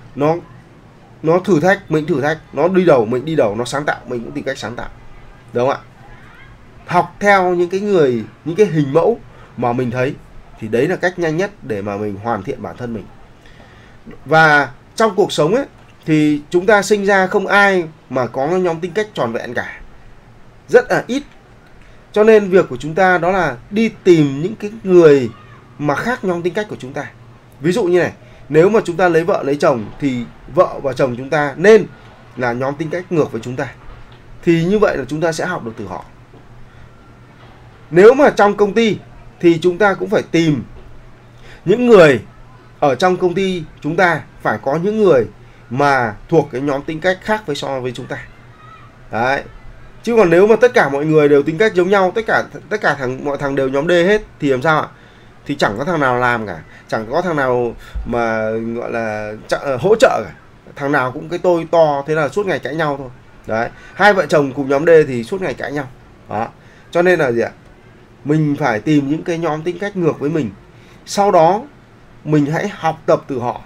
S1: Nó thử thách, mình thử thách. Nó đi đầu, mình đi đầu. Nó sáng tạo, mình cũng tìm cách sáng tạo. Đúng không ạ? Học theo những cái người, những cái hình mẫu mà mình thấy, thì đấy là cách nhanh nhất để mà mình hoàn thiện bản thân mình. Và trong cuộc sống ấy, thì chúng ta sinh ra không ai mà có nhóm tính cách trọn vẹn cả, rất là ít. Cho nên việc của chúng ta đó là đi tìm những cái người mà khác nhóm tính cách của chúng ta. Ví dụ như này, nếu mà chúng ta lấy vợ lấy chồng thì vợ và chồng chúng ta nên là nhóm tính cách ngược với chúng ta. Thì như vậy là chúng ta sẽ học được từ họ. Nếu mà trong công ty thì chúng ta cũng phải tìm những người ở trong công ty chúng ta, phải có những người mà thuộc cái nhóm tính cách khác so với chúng ta. Đấy. Chứ còn nếu mà tất cả mọi người đều tính cách giống nhau, tất cả mọi thằng đều nhóm D hết thì làm sao ạ? Thì chẳng có thằng nào làm cả, chẳng có thằng nào mà gọi là hỗ trợ cả. Thằng nào cũng cái tôi to, thế là suốt ngày cãi nhau thôi. Đấy, hai vợ chồng cùng nhóm D thì suốt ngày cãi nhau. Đó. Cho nên là gì ạ? Mình phải tìm những cái nhóm tính cách ngược với mình. Sau đó mình hãy học tập từ họ.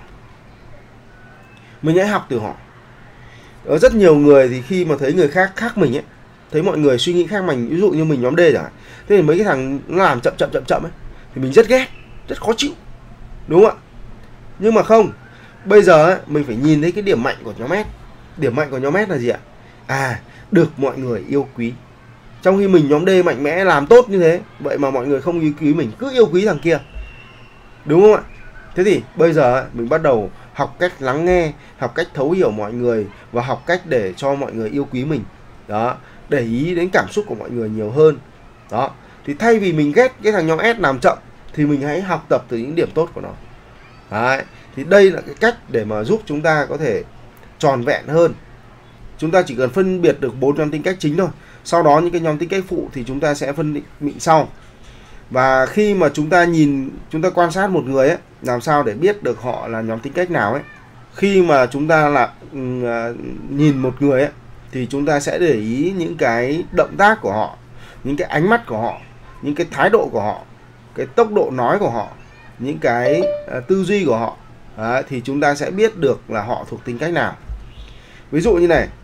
S1: Mình hãy học từ họ. Ở rất nhiều người thì khi mà thấy người khác mình ấy, thấy mọi người suy nghĩ khác mình, ví dụ như mình nhóm D chẳng hạn, thế thì mấy cái thằng nó làm chậm ấy thì mình rất ghét, rất khó chịu, đúng không ạ? Nhưng mà không, bây giờ ấy, mình phải nhìn thấy cái điểm mạnh của nhóm S. Điểm mạnh của nhóm S là gì ạ? Được mọi người yêu quý. Trong khi mình nhóm D mạnh mẽ làm tốt như thế, vậy mà mọi người không yêu quý mình, cứ yêu quý thằng kia, đúng không ạ? Thế thì bây giờ ấy, mình bắt đầu học cách lắng nghe, học cách thấu hiểu mọi người và học cách để cho mọi người yêu quý mình. Đó, để ý đến cảm xúc của mọi người nhiều hơn. Đó, thì thay vì mình ghét cái thằng nhóm S làm chậm thì mình hãy học tập từ những điểm tốt của nó. Đấy, thì đây là cái cách để mà giúp chúng ta có thể tròn vẹn hơn. Chúng ta chỉ cần phân biệt được 4 nhóm tính cách chính thôi. Sau đó những cái nhóm tính cách phụ thì chúng ta sẽ phân định sau. Và khi mà chúng ta quan sát một người ấy, làm sao để biết được họ là nhóm tính cách nào ấy. Khi mà chúng ta nhìn một người ấy, thì chúng ta sẽ để ý những cái động tác của họ, những cái ánh mắt của họ, những cái thái độ của họ, cái tốc độ nói của họ, những cái tư duy của họ. Đấy, thì chúng ta sẽ biết được là họ thuộc tính cách nào. Ví dụ như này,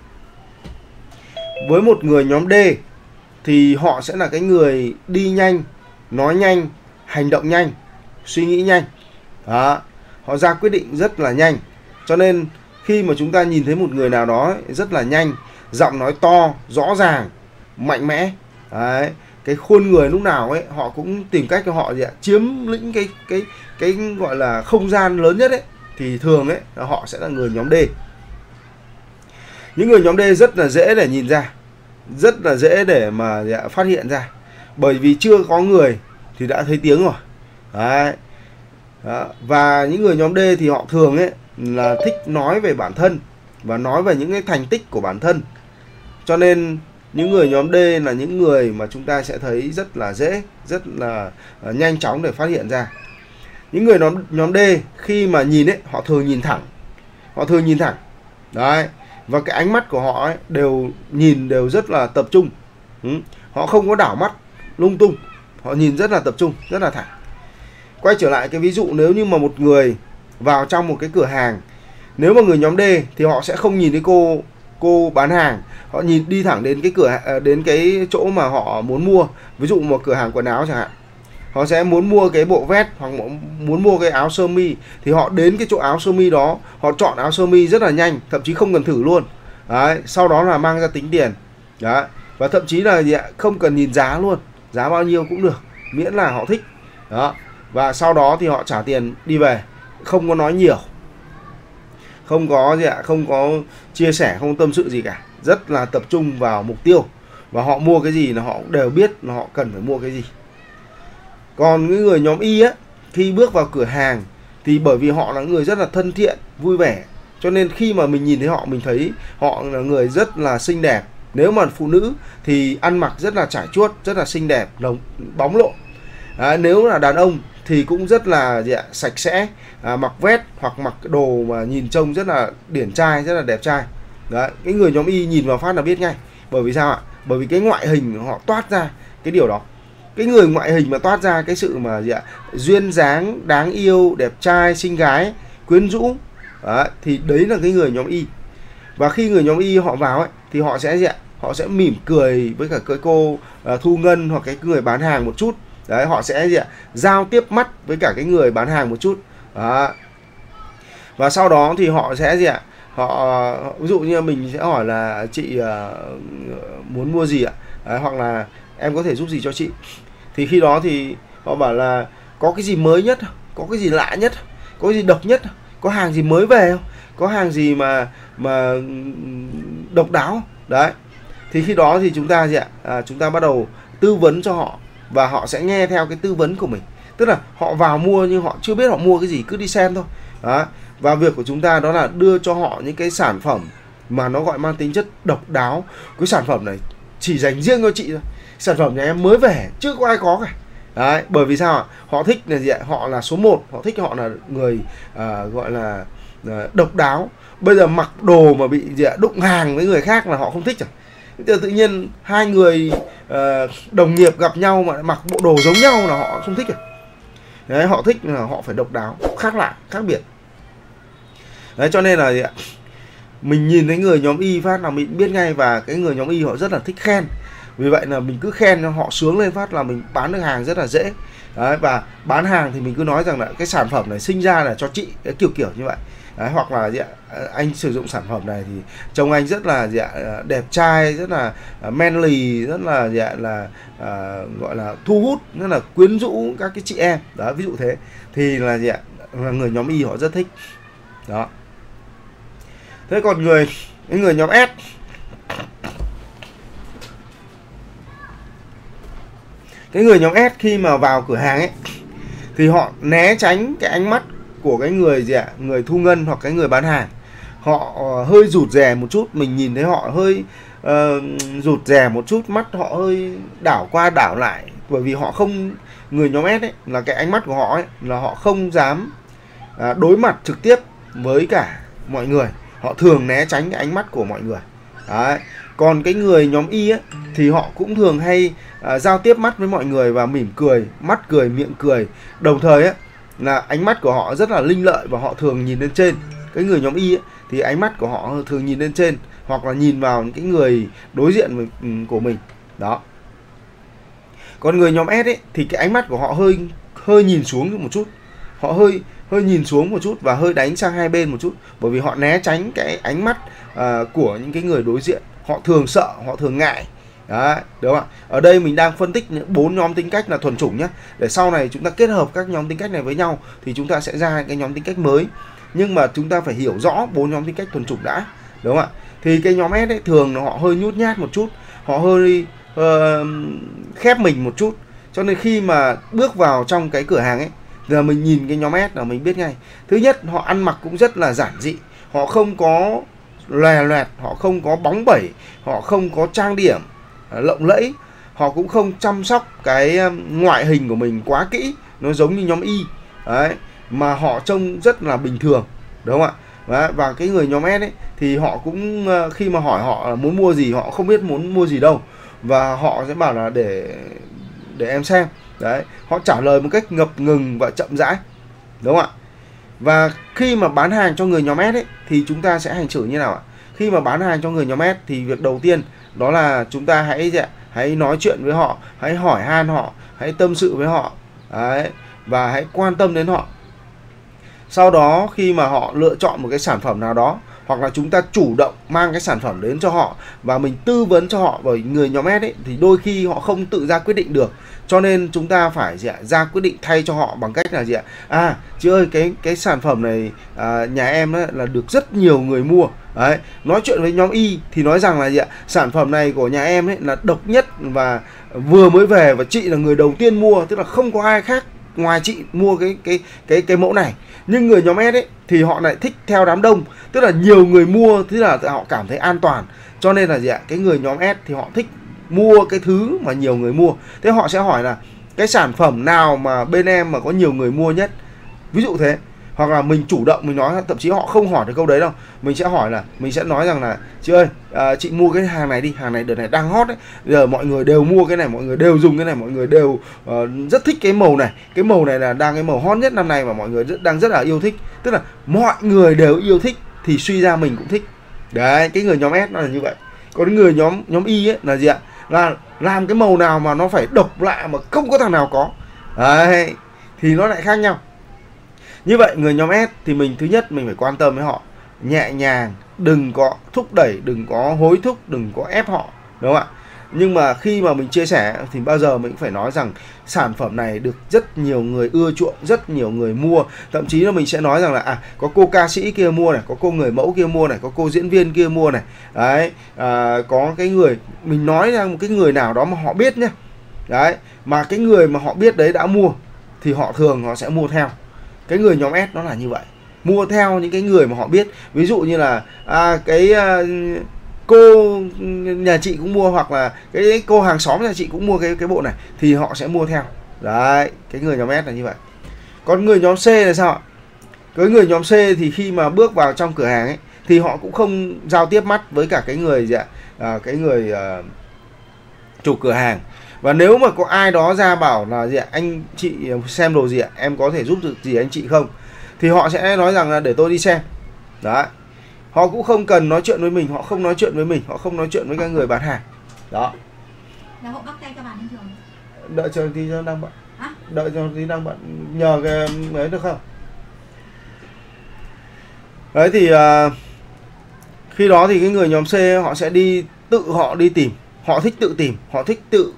S1: với một người nhóm D thì họ sẽ là cái người đi nhanh, nói nhanh, hành động nhanh, suy nghĩ nhanh. Đó, họ ra quyết định rất là nhanh. Cho nên khi mà chúng ta nhìn thấy một người nào đó rất là nhanh, giọng nói to, rõ ràng, mạnh mẽ, đấy, cái khuôn người lúc nào ấy họ cũng tìm cách cho họ chiếm lĩnh cái gọi là không gian lớn nhất ấy, thì thường ấy là họ sẽ là người nhóm D. Những người nhóm D rất là dễ để nhìn ra, rất là dễ để mà phát hiện ra, bởi vì chưa có người thì đã thấy tiếng rồi. Đấy. Đó. Và những người nhóm D thì họ thường ấy là thích nói về bản thân và nói về những cái thành tích của bản thân. Cho nên những người nhóm D là những người mà chúng ta sẽ thấy rất là dễ, rất là nhanh chóng để phát hiện ra. Những người nhóm D khi mà nhìn ấy, họ thường nhìn thẳng. Họ thường nhìn thẳng. Đấy. Và cái ánh mắt của họ ấy, đều rất là tập trung. Họ không có đảo mắt lung tung. họ nhìn rất là tập trung, rất là thẳng. Quay trở lại cái ví dụ, nếu như mà một người vào trong một cái cửa hàng, nếu mà người nhóm D thì họ sẽ không nhìn thấy cô bán hàng, họ nhìn đi thẳng đến cái đến cái chỗ mà họ muốn mua. Ví dụ một cửa hàng quần áo chẳng hạn, họ sẽ muốn mua cái bộ vest hoặc muốn mua cái áo sơ mi, thì họ đến cái chỗ áo sơ mi đó, họ chọn áo sơ mi rất là nhanh, thậm chí không cần thử luôn. Đấy, sau đó là mang ra tính tiền. Đấy, và thậm chí là không cần nhìn giá luôn, giá bao nhiêu cũng được, miễn là họ thích. Đó, và sau đó thì họ trả tiền đi về, không có nói nhiều, không có chia sẻ, không tâm sự gì cả, rất là tập trung vào mục tiêu, và họ mua cái gì là họ đều biết là họ cần phải mua cái gì. Còn những người nhóm Y á, khi bước vào cửa hàng thì bởi vì họ là người rất là thân thiện, vui vẻ, cho nên khi mà mình nhìn thấy họ, mình thấy họ là người rất là xinh đẹp. Nếu mà phụ nữ thì ăn mặc rất là trải chuốt, rất là xinh đẹp, bóng lộn. Nếu là đàn ông thì cũng rất là sạch sẽ, mặc vest hoặc mặc đồ mà nhìn trông rất là điển trai, rất là đẹp trai. Đấy, cái người nhóm Y nhìn vào phát là biết ngay. Bởi vì sao ạ? Bởi vì cái ngoại hình họ toát ra cái điều đó. Cái người ngoại hình mà toát ra cái sự mà duyên dáng, đáng yêu, đẹp trai, xinh gái, quyến rũ, thì đấy là cái người nhóm Y. Và khi người nhóm Y họ vào ấy, thì họ sẽ mỉm cười với cả cái cô thu ngân hoặc cái người bán hàng một chút. Đấy, họ sẽ giao tiếp mắt với cả cái người bán hàng một chút. Đó. Và sau đó thì họ sẽ họ ví dụ như mình sẽ hỏi là chị muốn mua gì ạ? Đấy, hoặc là em có thể giúp gì cho chị. Thì khi đó thì họ bảo là có cái gì mới nhất, có cái gì lạ nhất, có cái gì độc nhất, có hàng gì mới về không, có hàng gì mà độc đáo. Đấy, thì khi đó thì chúng ta chúng ta bắt đầu tư vấn cho họ, và họ sẽ nghe theo cái tư vấn của mình. Tức là họ vào mua nhưng họ chưa biết họ mua cái gì, cứ đi xem thôi. Đó. Và việc của chúng ta đó là đưa cho họ những cái sản phẩm mà nó gọi mang tính chất độc đáo. Cái sản phẩm này chỉ dành riêng cho chị thôi, sản phẩm nhà em mới về chưa có ai có cả. Đấy, bởi vì sao ạ? Họ thích là họ là số 1, họ thích họ là người gọi là độc đáo. Bây giờ mặc đồ mà bị đụng hàng với người khác là họ không thích rồi. Tự nhiên hai người đồng nghiệp gặp nhau mà mặc bộ đồ giống nhau là họ không thích rồi. Đấy, họ thích là họ phải độc đáo, khác lạ, khác biệt. Đấy, cho nên là mình nhìn thấy người nhóm Y phát là mình biết ngay, và cái người nhóm Y họ rất là thích khen. Vì vậy là mình cứ khen cho họ sướng lên phát là mình bán được hàng rất là dễ. Đấy, và bán hàng thì mình cứ nói rằng là cái sản phẩm này sinh ra là cho chị, cái kiểu như vậy. Đấy, hoặc là anh sử dụng sản phẩm này thì trông anh rất là đẹp trai, rất là manly, rất là gọi là thu hút, rất là quyến rũ các cái chị em. Đó, ví dụ thế thì là người nhóm Y họ rất thích. Đó. Thế còn người nhóm S, cái người nhóm S khi mà vào cửa hàng ấy thì họ né tránh cái ánh mắt của cái người người thu ngân hoặc cái người bán hàng. Họ hơi rụt rè một chút, mình nhìn thấy họ hơi rụt rè một chút, mắt họ hơi đảo qua đảo lại, bởi vì họ không, người nhóm S ấy là cái ánh mắt của họ ấy là họ không dám đối mặt trực tiếp với cả mọi người, họ thường né tránh cái ánh mắt của mọi người. Đấy. Còn cái người nhóm Y ấy, thì họ cũng thường hay giao tiếp mắt với mọi người và mỉm cười, mắt cười, miệng cười. Đồng thời ấy, là ánh mắt của họ rất là linh lợi và họ thường nhìn lên trên. Cái người nhóm Y ấy, thì ánh mắt của họ thường nhìn lên trên hoặc là nhìn vào những cái người đối diện của mình. Đó. Còn người nhóm S ấy, thì cái ánh mắt của họ hơi nhìn xuống một chút. Họ hơi nhìn xuống một chút và hơi đánh sang hai bên một chút, bởi vì họ né tránh cái ánh mắt của những cái người đối diện. Họ thường sợ, họ thường ngại. Đấy, đúng không ạ? Ở đây mình đang phân tích 4 nhóm tính cách là thuần chủng nhé, để sau này chúng ta kết hợp các nhóm tính cách này với nhau thì chúng ta sẽ ra cái nhóm tính cách mới. Nhưng mà chúng ta phải hiểu rõ 4 nhóm tính cách thuần chủng đã, đúng không ạ? Thì cái nhóm S ấy thường họ hơi nhút nhát một chút, họ hơi khép mình một chút, cho nên khi mà bước vào trong cái cửa hàng ấy là mình nhìn cái nhóm S là mình biết ngay. Thứ nhất, họ ăn mặc cũng rất là giản dị, họ không có lòe loẹt, họ không có bóng bẩy, họ không có trang điểm lộng lẫy, họ cũng không chăm sóc cái ngoại hình của mình quá kỹ, nó giống như nhóm Y. Đấy, mà họ trông rất là bình thường, đúng không ạ? Đấy, và cái người nhóm S ấy thì họ cũng khi mà hỏi họ muốn mua gì, họ không biết muốn mua gì đâu, và họ sẽ bảo là để để em xem. Đấy, họ trả lời một cách ngập ngừng và chậm rãi, đúng không ạ? Và khi mà bán hàng cho người nhóm S ấy, thì chúng ta sẽ hành xử như nào ạ? Khi mà bán hàng cho người nhóm S thì việc đầu tiên đó là chúng ta hãy nói chuyện với họ, hãy hỏi han họ, hãy tâm sự với họ. Đấy, và hãy quan tâm đến họ. Sau đó khi mà họ lựa chọn một cái sản phẩm nào đó, hoặc là chúng ta chủ động mang cái sản phẩm đến cho họ và mình tư vấn cho họ, bởi người nhóm S ấy thì đôi khi họ không tự ra quyết định được, cho nên chúng ta phải ra quyết định thay cho họ bằng cách là chị ơi, cái sản phẩm này nhà em ấy là được rất nhiều người mua. Đấy, nói chuyện với nhóm Y thì nói rằng là sản phẩm này của nhà em ấy là độc nhất và vừa mới về và chị là người đầu tiên mua, tức là không có ai khác ngoài chị mua cái mẫu này. Nhưng người nhóm S ấy thì họ lại thích theo đám đông, tức là nhiều người mua, tức là họ cảm thấy an toàn, cho nên là cái người nhóm S thì họ thích mua cái thứ mà nhiều người mua. Thế họ sẽ hỏi là cái sản phẩm nào mà bên em mà có nhiều người mua nhất, ví dụ thế. Hoặc là mình chủ động mình nói, thậm chí họ không hỏi được câu đấy đâu, mình sẽ hỏi là, mình sẽ nói rằng là chị ơi, chị mua cái hàng này đi, hàng này đợt này đang hot đấy, giờ mọi người đều mua cái này, mọi người đều dùng cái này, mọi người đều rất thích cái màu này, cái màu này là đang cái màu hot nhất năm nay mà mọi người đang rất là yêu thích. Tức là mọi người đều yêu thích thì suy ra mình cũng thích. Đấy, cái người nhóm S nó là như vậy. Còn người nhóm Y ấy là là làm cái màu nào mà nó phải độc lạ mà không có thằng nào có. Đấy, thì nó lại khác nhau. Như vậy người nhóm S thì thứ nhất mình phải quan tâm với họ, nhẹ nhàng, đừng có thúc đẩy, đừng có hối thúc, đừng có ép họ, đúng không ạ? Nhưng mà khi mà mình chia sẻ thì bao giờ mình cũng phải nói rằng sản phẩm này được rất nhiều người ưa chuộng, rất nhiều người mua. Thậm chí là mình sẽ nói rằng là có cô ca sĩ kia mua này, có cô người mẫu kia mua này, có cô diễn viên kia mua này. Đấy, có cái người, mình nói ra một cái người nào đó mà họ biết nhá. Đấy, mà cái người mà họ biết đấy đã mua thì họ thường họ sẽ mua theo. Cái người nhóm S nó là như vậy, mua theo những cái người mà họ biết. Ví dụ như là cô nhà chị cũng mua, hoặc là cái cô hàng xóm nhà chị cũng mua cái bộ này thì họ sẽ mua theo. Đấy, cái người nhóm S là như vậy. Còn người nhóm C là sao ạ? Cái người nhóm C thì khi mà bước vào trong cửa hàng ấy thì họ cũng không giao tiếp mắt với cả cái người chủ cửa hàng. Và nếu mà có ai đó ra bảo là anh chị xem đồ gì ạ, em có thể giúp được gì anh chị không, thì họ sẽ nói rằng là để tôi đi xem. Đấy, họ cũng không cần nói chuyện với mình, họ không nói chuyện với mình, họ không nói chuyện với các người bán hàng. Đó.
S2: Là họ bắt tay các bạn bình thường.
S1: Đợi chờ tí cho đang bận. Đợi cho tí đang bận, nhờ cái ấy được không? Đấy thì khi đó thì cái người nhóm C họ sẽ tự họ đi tìm, họ thích tự tìm, họ thích tự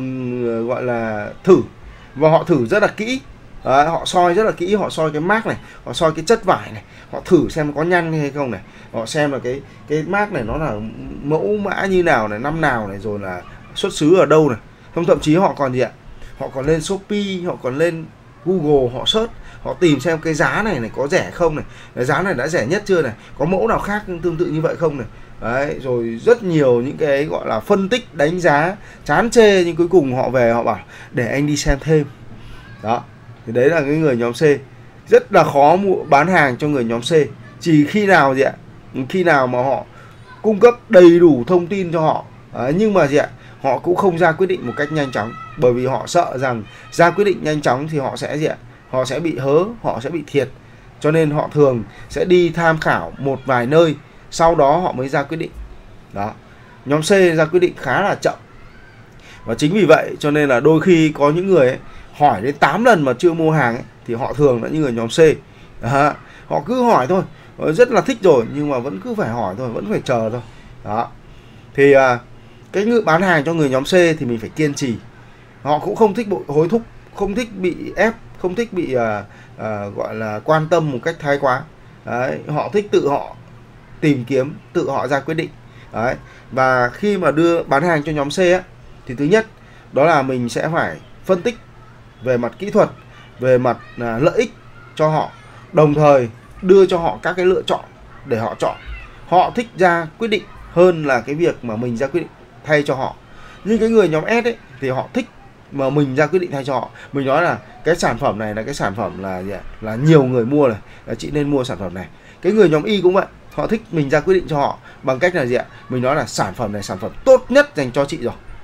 S1: gọi là thử, và họ thử rất là kỹ. Đấy, họ soi rất là kỹ, họ soi cái mác này, họ soi cái chất vải này, họ thử xem có nhăn hay không này, họ xem là cái mác này nó là mẫu mã như nào này, năm nào này, rồi là xuất xứ ở đâu này. Không, thậm chí họ còn họ còn lên Shopee, họ còn lên Google, họ search, họ tìm xem cái giá này có rẻ không này, cái giá này đã rẻ nhất chưa này, có mẫu nào khác tương tự như vậy không này. Đấy, rồi rất nhiều những cái gọi là phân tích, đánh giá, chán chê, nhưng cuối cùng họ về họ bảo để anh đi xem thêm. Đó, thì đấy là cái người nhóm C. Rất là khó bán hàng cho người nhóm C. Chỉ khi nào khi nào mà họ cung cấp đầy đủ thông tin cho họ. Đấy, nhưng mà họ cũng không ra quyết định một cách nhanh chóng, bởi vì họ sợ rằng ra quyết định nhanh chóng thì họ sẽ bị hớ, họ sẽ bị thiệt. Cho nên họ thường sẽ đi tham khảo một vài nơi, sau đó họ mới ra quyết định. Đó, nhóm C ra quyết định khá là chậm. Và chính vì vậy cho nên là đôi khi có những người ấy, hỏi đến 8 lần mà chưa mua hàng ấy, thì họ thường là những người nhóm C. Đó, họ cứ hỏi thôi, rất là thích rồi nhưng mà vẫn cứ phải hỏi thôi, vẫn phải chờ thôi. Đó, thì cái bán hàng cho người nhóm C thì mình phải kiên trì. Họ cũng không thích hối thúc, không thích bị ép, không thích bị gọi là quan tâm một cách thái quá. Đấy, họ thích tự họ tìm kiếm, tự họ ra quyết định. Đấy, và khi mà bán hàng cho nhóm C á, thì thứ nhất đó là mình sẽ phải phân tích về mặt kỹ thuật, về mặt lợi ích cho họ, đồng thời đưa cho họ các cái lựa chọn để họ chọn. Họ thích ra quyết định hơn là cái việc mà mình ra quyết định thay cho họ. Nhưng cái người nhóm S ấy thì họ thích mà mình ra quyết định thay cho họ. Mình nói là cái sản phẩm này là cái sản phẩm là nhiều người mua này, là chị nên mua sản phẩm này. Cái người nhóm Y cũng vậy, họ thích mình ra quyết định cho họ bằng cách là mình nói là sản phẩm này sản phẩm tốt nhất dành cho chị rồi.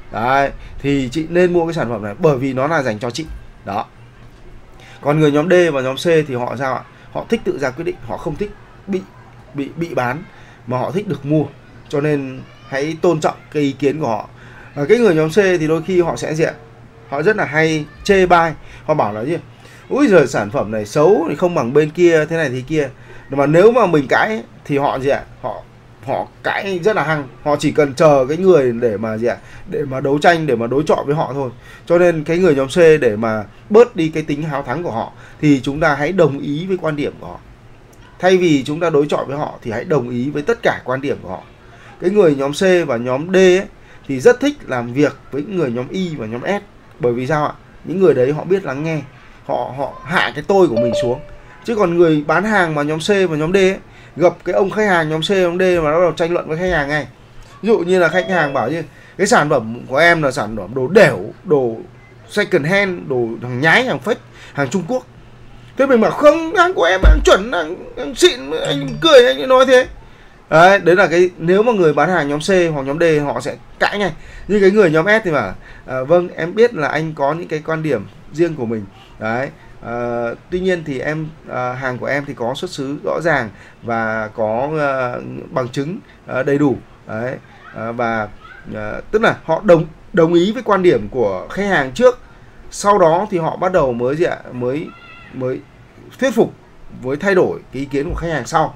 S1: Đấy, thì chị nên mua cái sản phẩm này bởi vì nó là dành cho chị. Đó. Còn người nhóm D và nhóm C thì họ sao ạ? Họ thích tự ra quyết định, họ không thích bị bán mà họ thích được mua. Cho nên hãy tôn trọng cái ý kiến của họ. Cái người nhóm C thì đôi khi họ sẽ diện, họ rất là hay chê bai, họ bảo là gì? Úi giời, sản phẩm này xấu thì không bằng bên kia, thế này thế kia. Mà nếu mà mình cãi thì họ gì ạ? Họ cãi rất là hăng, họ chỉ cần chờ cái người để mà gì ạ? Để mà đấu tranh, để mà đối chọi với họ thôi. Cho nên cái người nhóm C để mà bớt đi cái tính háo thắng của họ thì chúng ta hãy đồng ý với quan điểm của họ. Thay vì chúng ta đối chọi với họ thì hãy đồng ý với tất cả quan điểm của họ. Cái người nhóm C và nhóm D ấy, thì rất thích làm việc với người nhóm Y và nhóm S. Bởi vì sao ạ? Những người đấy họ biết lắng nghe, họ hạ cái tôi của mình xuống. Chứ còn người bán hàng mà nhóm C và nhóm D ấy, gặp cái ông khách hàng nhóm C nhóm D mà nó bắt đầu tranh luận với khách hàng ngay. Ví dụ như là khách hàng bảo như cái sản phẩm của em là sản phẩm đồ đểu, đồ second hand, đồ hàng nhái, hàng fake, hàng Trung Quốc. Thế mình bảo không, hàng của em hàng chuẩn, hàng xịn, anh cười anh nói thế. Đấy là cái nếu mà người bán hàng nhóm C hoặc nhóm D họ sẽ cãi ngay. Nhưng cái người nhóm S thì bảo vâng, em biết là anh có những cái quan điểm riêng của mình. Đấy. Tuy nhiên thì hàng của em thì có xuất xứ rõ ràng và có bằng chứng đầy đủ. Đấy. Tức là họ đồng ý với quan điểm của khách hàng trước, sau đó thì họ bắt đầu mới thuyết phục với thay đổi cái ý kiến của khách hàng sau.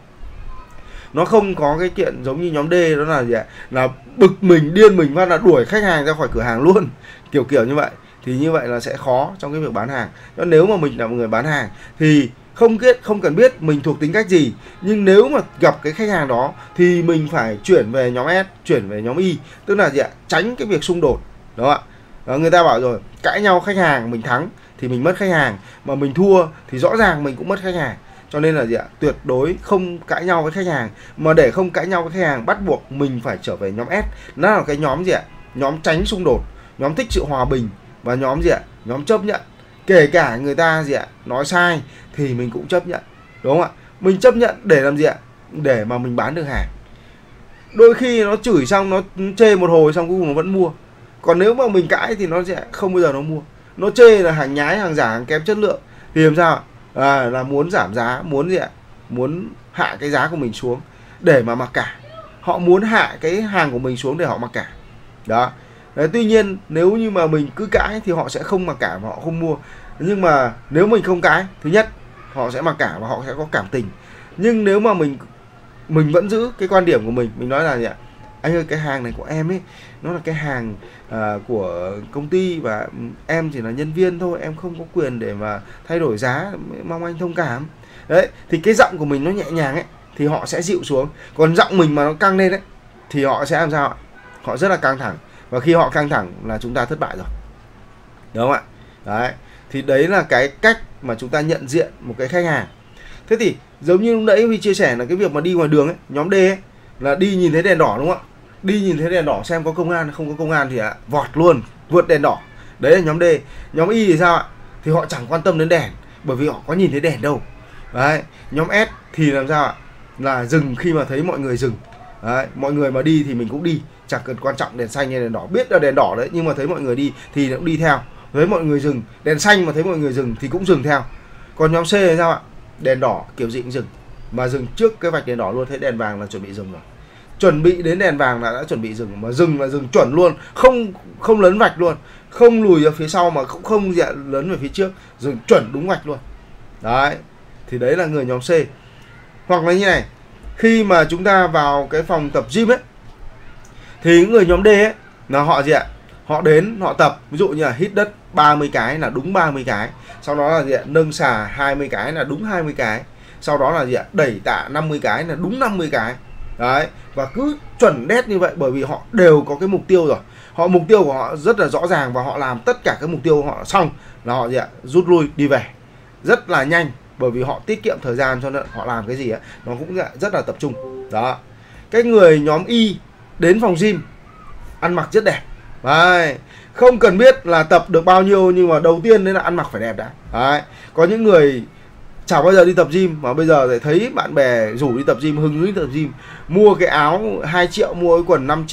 S1: Nó không có cái chuyện giống như nhóm D, đó là gì ạ? Là bực mình, điên mình và là đuổi khách hàng ra khỏi cửa hàng luôn, kiểu như vậy. Thì như vậy là sẽ khó trong cái việc bán hàng. Nếu mà mình là một người bán hàng thì không cần biết mình thuộc tính cách gì, nhưng nếu mà gặp cái khách hàng đó thì mình phải chuyển về nhóm S, chuyển về nhóm Y, tức là gì ạ? Tránh cái việc xung đột, đúng không ạ? Người ta bảo rồi, cãi nhau khách hàng mình thắng thì mình mất khách hàng, mà mình thua thì rõ ràng mình cũng mất khách hàng. Cho nên là gì ạ? Tuyệt đối không cãi nhau với khách hàng. Mà để không cãi nhau với khách hàng, bắt buộc mình phải trở về nhóm S. Nó là cái nhóm gì ạ? Nhóm tránh xung đột, nhóm thích sự hòa bình, và nhóm gì ạ? Nhóm chấp nhận. Kể cả người ta gì ạ? Nói sai thì mình cũng chấp nhận, đúng không ạ? Mình chấp nhận để làm gì ạ? Để mà mình bán được hàng. Đôi khi nó chửi xong, nó chê một hồi xong cuối cùng nó vẫn mua. Còn nếu mà mình cãi thì nó sẽ không bao giờ nó mua. Nó chê là hàng nhái, hàng giả, hàng kém chất lượng thì làm sao ạ? Là muốn giảm giá, muốn gì ạ? Muốn hạ cái giá của mình xuống để mà mặc cả. Họ muốn hạ cái hàng của mình xuống để họ mặc cả. Đó. Đấy, tuy nhiên nếu như mà mình cứ cãi thì họ sẽ không mặc cả và họ không mua. Nhưng mà nếu mình không cãi, thứ nhất họ sẽ mặc cả và họ sẽ có cảm tình. Nhưng nếu mà mình vẫn giữ cái quan điểm của mình nói là gì ạ? Anh ơi, cái hàng này của em ấy, nó là cái hàng của công ty và em chỉ là nhân viên thôi, em không có quyền để mà thay đổi giá, mong anh thông cảm. Đấy, thì cái giọng của mình nó nhẹ nhàng ấy thì họ sẽ dịu xuống. Còn giọng mình mà nó căng lên ấy thì họ sẽ làm sao ạ? Họ rất là căng thẳng, và khi họ căng thẳng là chúng ta thất bại rồi, đúng không ạ? Đấy, thì đấy là cái cách mà chúng ta nhận diện một cái khách hàng. Thế thì giống như lúc nãy Huy chia sẻ là cái việc mà đi ngoài đường ấy, nhóm D ấy, là đi nhìn thấy đèn đỏ, đúng không ạ? Đi nhìn thấy đèn đỏ xem có công an, không có công an thì vọt luôn, vượt đèn đỏ. Đấy là nhóm D. Nhóm Y thì sao ạ? Thì họ chẳng quan tâm đến đèn, bởi vì họ có nhìn thấy đèn đâu. Đấy. Nhóm S thì làm sao ạ? Là dừng khi mà thấy mọi người dừng. Đấy. Mọi người mà đi thì mình cũng đi, chẳng cần quan trọng đèn xanh hay đèn đỏ, biết là đèn đỏ đấy nhưng mà thấy mọi người đi thì cũng đi theo. Thấy mọi người dừng, đèn xanh mà thấy mọi người dừng thì cũng dừng theo. Còn nhóm C thì sao ạ? Đèn đỏ kiểu gì cũng dừng, mà dừng trước cái vạch đèn đỏ luôn, thấy đèn vàng là chuẩn bị dừng rồi. Chuẩn bị đến đèn vàng là đã chuẩn bị dừng, mà dừng là dừng chuẩn luôn, không lấn vạch luôn, không lùi ra phía sau mà cũng không lấn về phía trước, dừng chuẩn đúng vạch luôn. Đấy, thì đấy là người nhóm C. Hoặc là như này, khi mà chúng ta vào cái phòng tập gym ấy thì người nhóm D ấy là họ gì ạ? Họ đến họ tập, ví dụ như là hít đất 30 cái là đúng 30 cái, sau đó là gì ạ? Nâng xà 20 cái là đúng 20 cái, sau đó là gì ạ? Đẩy tạ 50 cái là đúng 50 cái. Đấy, và cứ chuẩn đét như vậy, bởi vì họ đều có cái mục tiêu rồi. Mục tiêu của họ rất là rõ ràng và họ làm tất cả các mục tiêu của họ xong là họ gì ạ? Rút lui đi về rất là nhanh, bởi vì họ tiết kiệm thời gian, cho nên họ làm cái gì á nó cũng rất là tập trung. Đó. Cái người nhóm Y đến phòng gym ăn mặc rất đẹp. Đấy, không cần biết là tập được bao nhiêu, nhưng mà đầu tiên đấy là ăn mặc phải đẹp đã. Đấy. Có những người chả bao giờ đi tập gym mà bây giờ lại thấy bạn bè rủ đi tập gym, hứng đi tập gym, mua cái áo 2 triệu, mua cái quần 5 triệu,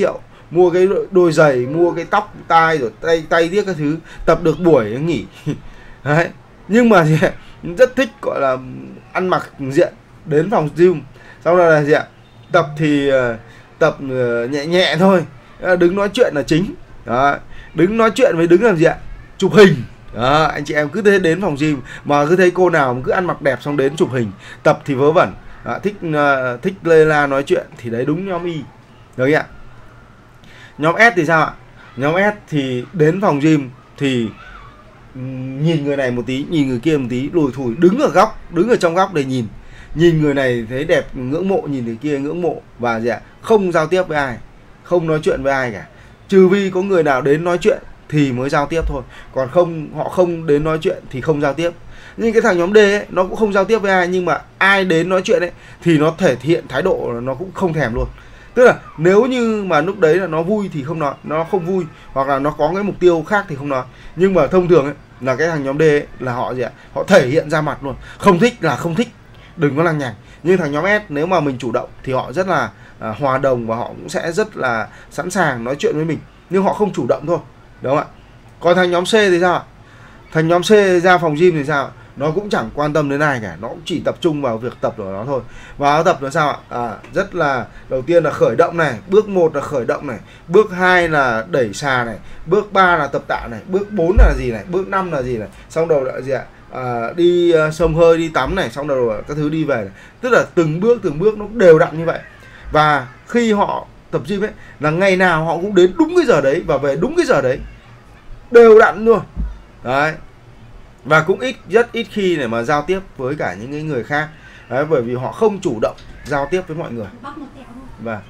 S1: mua cái đôi giày, mua cái tóc tai rồi tay tiếc các thứ, tập được buổi nghỉ. Đấy. Nhưng mà gì ạ? Rất thích gọi là ăn mặc diện, đến phòng gym sau đó là gì ạ? Tập thì tập nhẹ nhẹ thôi, đứng nói chuyện là chính. Đó. Đứng nói chuyện với đứng làm gì ạ? Chụp hình. Đó, anh chị em cứ thế đến phòng gym mà cứ thấy cô nào mà cứ ăn mặc đẹp xong đến chụp hình, tập thì vớ vẩn. Đó, thích lê la nói chuyện thì đấy đúng nhóm Y. Được ạ. Nhóm S thì sao ạ? Nhóm S thì đến phòng gym thì nhìn người này một tí, nhìn người kia một tí, lùi thủi, đứng ở trong góc để nhìn người này thấy đẹp ngưỡng mộ, nhìn người kia ngưỡng mộ, và gì ạ? Không giao tiếp với ai, không nói chuyện với ai cả, trừ vì có người nào đến nói chuyện thì mới giao tiếp thôi, còn không, họ không đến nói chuyện thì không giao tiếp. Nhưng cái thằng nhóm D ấy, nó cũng không giao tiếp với ai, nhưng mà ai đến nói chuyện ấy thì nó thể hiện thái độ nó cũng không thèm luôn. Tức là nếu như mà lúc đấy là nó vui thì không nói, nó không vui hoặc là nó có cái mục tiêu khác thì không nói. Nhưng mà thông thường ấy, là cái thằng nhóm D ấy, là họ gì ạ? Họ thể hiện ra mặt luôn, không thích là không thích, đừng có lằng nhằng. Nhưng thằng nhóm S nếu mà mình chủ động thì họ rất là hòa đồng và họ cũng sẽ rất là sẵn sàng nói chuyện với mình, nhưng họ không chủ động thôi, đúng không ạ? Còn thằng nhóm C thì sao ạ? Thằng nhóm C ra phòng gym thì sao? Nó cũng chẳng quan tâm đến ai cả, nó cũng chỉ tập trung vào việc tập của nó thôi. Và nó tập là sao ạ? Rất là, đầu tiên là khởi động này, bước 1 là khởi động này, bước 2 là đẩy xà này, bước 3 là tập tạ này, bước 4 là gì này, bước 5 là gì này, xong đầu là gì ạ? Đi xông hơi, đi tắm này, xong đầu các thứ đi về này. Tức là từng bước nó đều đặn như vậy. Và khi họ tập gym ấy là ngày nào họ cũng đến đúng cái giờ đấy và về đúng cái giờ đấy, đều đặn luôn. Đấy. Và cũng rất ít khi để mà giao tiếp với cả những cái người khác. Đấy, bởi vì họ không chủ động giao tiếp với mọi người. Và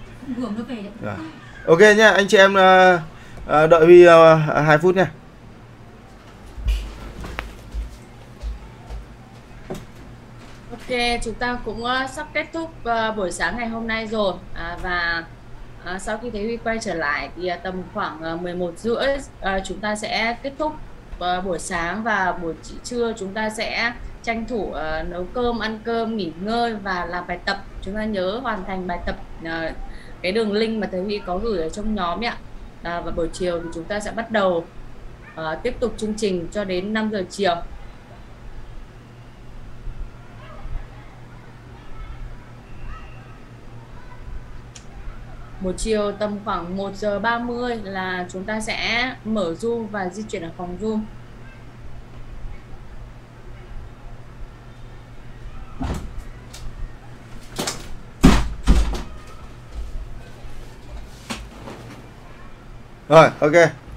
S1: ok nhá, anh chị em đợi vì 2 phút nha.
S3: Ok, chúng ta cũng sắp kết thúc buổi sáng ngày hôm nay rồi. Và sau khi thấy Huy quay trở lại thì tầm khoảng 11h30 chúng ta sẽ kết thúc buổi sáng, và buổi trưa chúng ta sẽ tranh thủ nấu cơm, ăn cơm, nghỉ ngơi và làm bài tập. Chúng ta nhớ hoàn thành bài tập cái đường link mà thầy Huy có gửi ở trong nhóm ạ. Và buổi chiều thì chúng ta sẽ bắt đầu tiếp tục chương trình cho đến 5 giờ chiều. Buổi chiều tầm khoảng 1h30 là chúng ta sẽ mở Zoom và di chuyển ở phòng Zoom.
S1: Rồi, ok.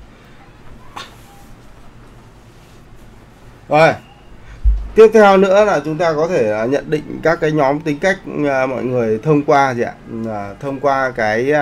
S1: Rồi. Tiếp theo nữa là chúng ta có thể nhận định các cái nhóm tính cách mọi người thông qua gì ạ? Thông qua cái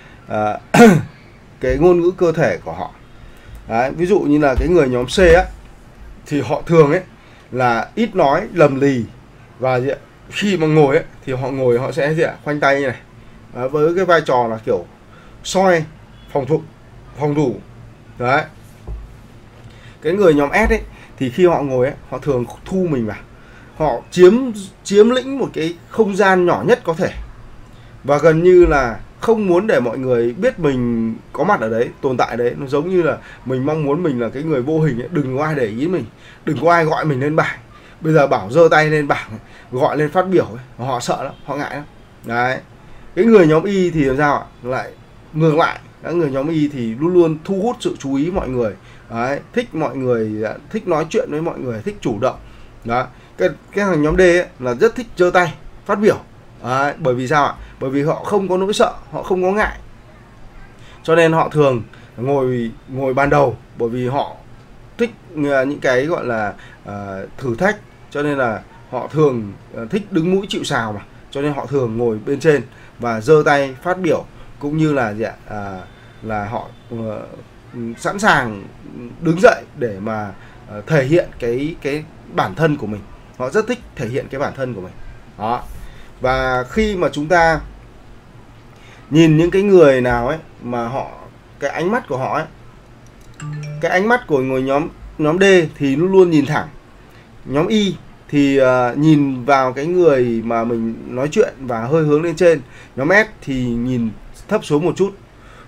S1: cái ngôn ngữ cơ thể của họ. Đấy, ví dụ như là cái người nhóm C á thì họ thường ấy là ít nói, lầm lì, và gì ạ? Khi mà ngồi ấy thì họ ngồi họ sẽ gì ạ? Khoanh tay như này. Với cái vai trò là kiểu soi, phòng thủ. Đấy. Cái người nhóm S ấy thì khi họ ngồi ấy, họ thường thu mình vào, họ chiếm lĩnh một cái không gian nhỏ nhất có thể, và gần như là không muốn để mọi người biết mình có mặt ở đấy, tồn tại đấy. Nó giống như là mình mong muốn mình là cái người vô hình ấy, đừng có ai để ý mình, đừng có ai gọi mình lên bảng. Bây giờ bảo giơ tay lên bảng, gọi lên phát biểu ấy, họ sợ lắm, họ ngại lắm. Đấy. Cái người nhóm Y thì làm sao ạ? Lại ngược lại, các người nhóm Y thì luôn luôn thu hút sự chú ý mọi người. Đấy, thích mọi người, thích nói chuyện với mọi người, thích chủ động. Đó. Cái thằng nhóm D ấy, là rất thích giơ tay phát biểu. Đấy, bởi vì sao ạ? Bởi vì họ không có nỗi sợ, họ không có ngại, cho nên họ thường ngồi ban đầu, bởi vì họ thích những cái gọi là thử thách, cho nên là họ thường thích đứng mũi chịu sào mà, cho nên họ thường ngồi bên trên và giơ tay phát biểu, cũng như là gì ạ? Là họ sẵn sàng đứng dậy để mà thể hiện cái bản thân của mình. Họ rất thích thể hiện cái bản thân của mình. Đó. Và khi mà chúng ta nhìn những cái người nào ấy mà họ, cái ánh mắt của họ ấy, cái ánh mắt của người nhóm D thì luôn luôn nhìn thẳng. Nhóm Y thì nhìn vào cái người mà mình nói chuyện và hơi hướng lên trên. Nhóm S thì nhìn thấp xuống một chút.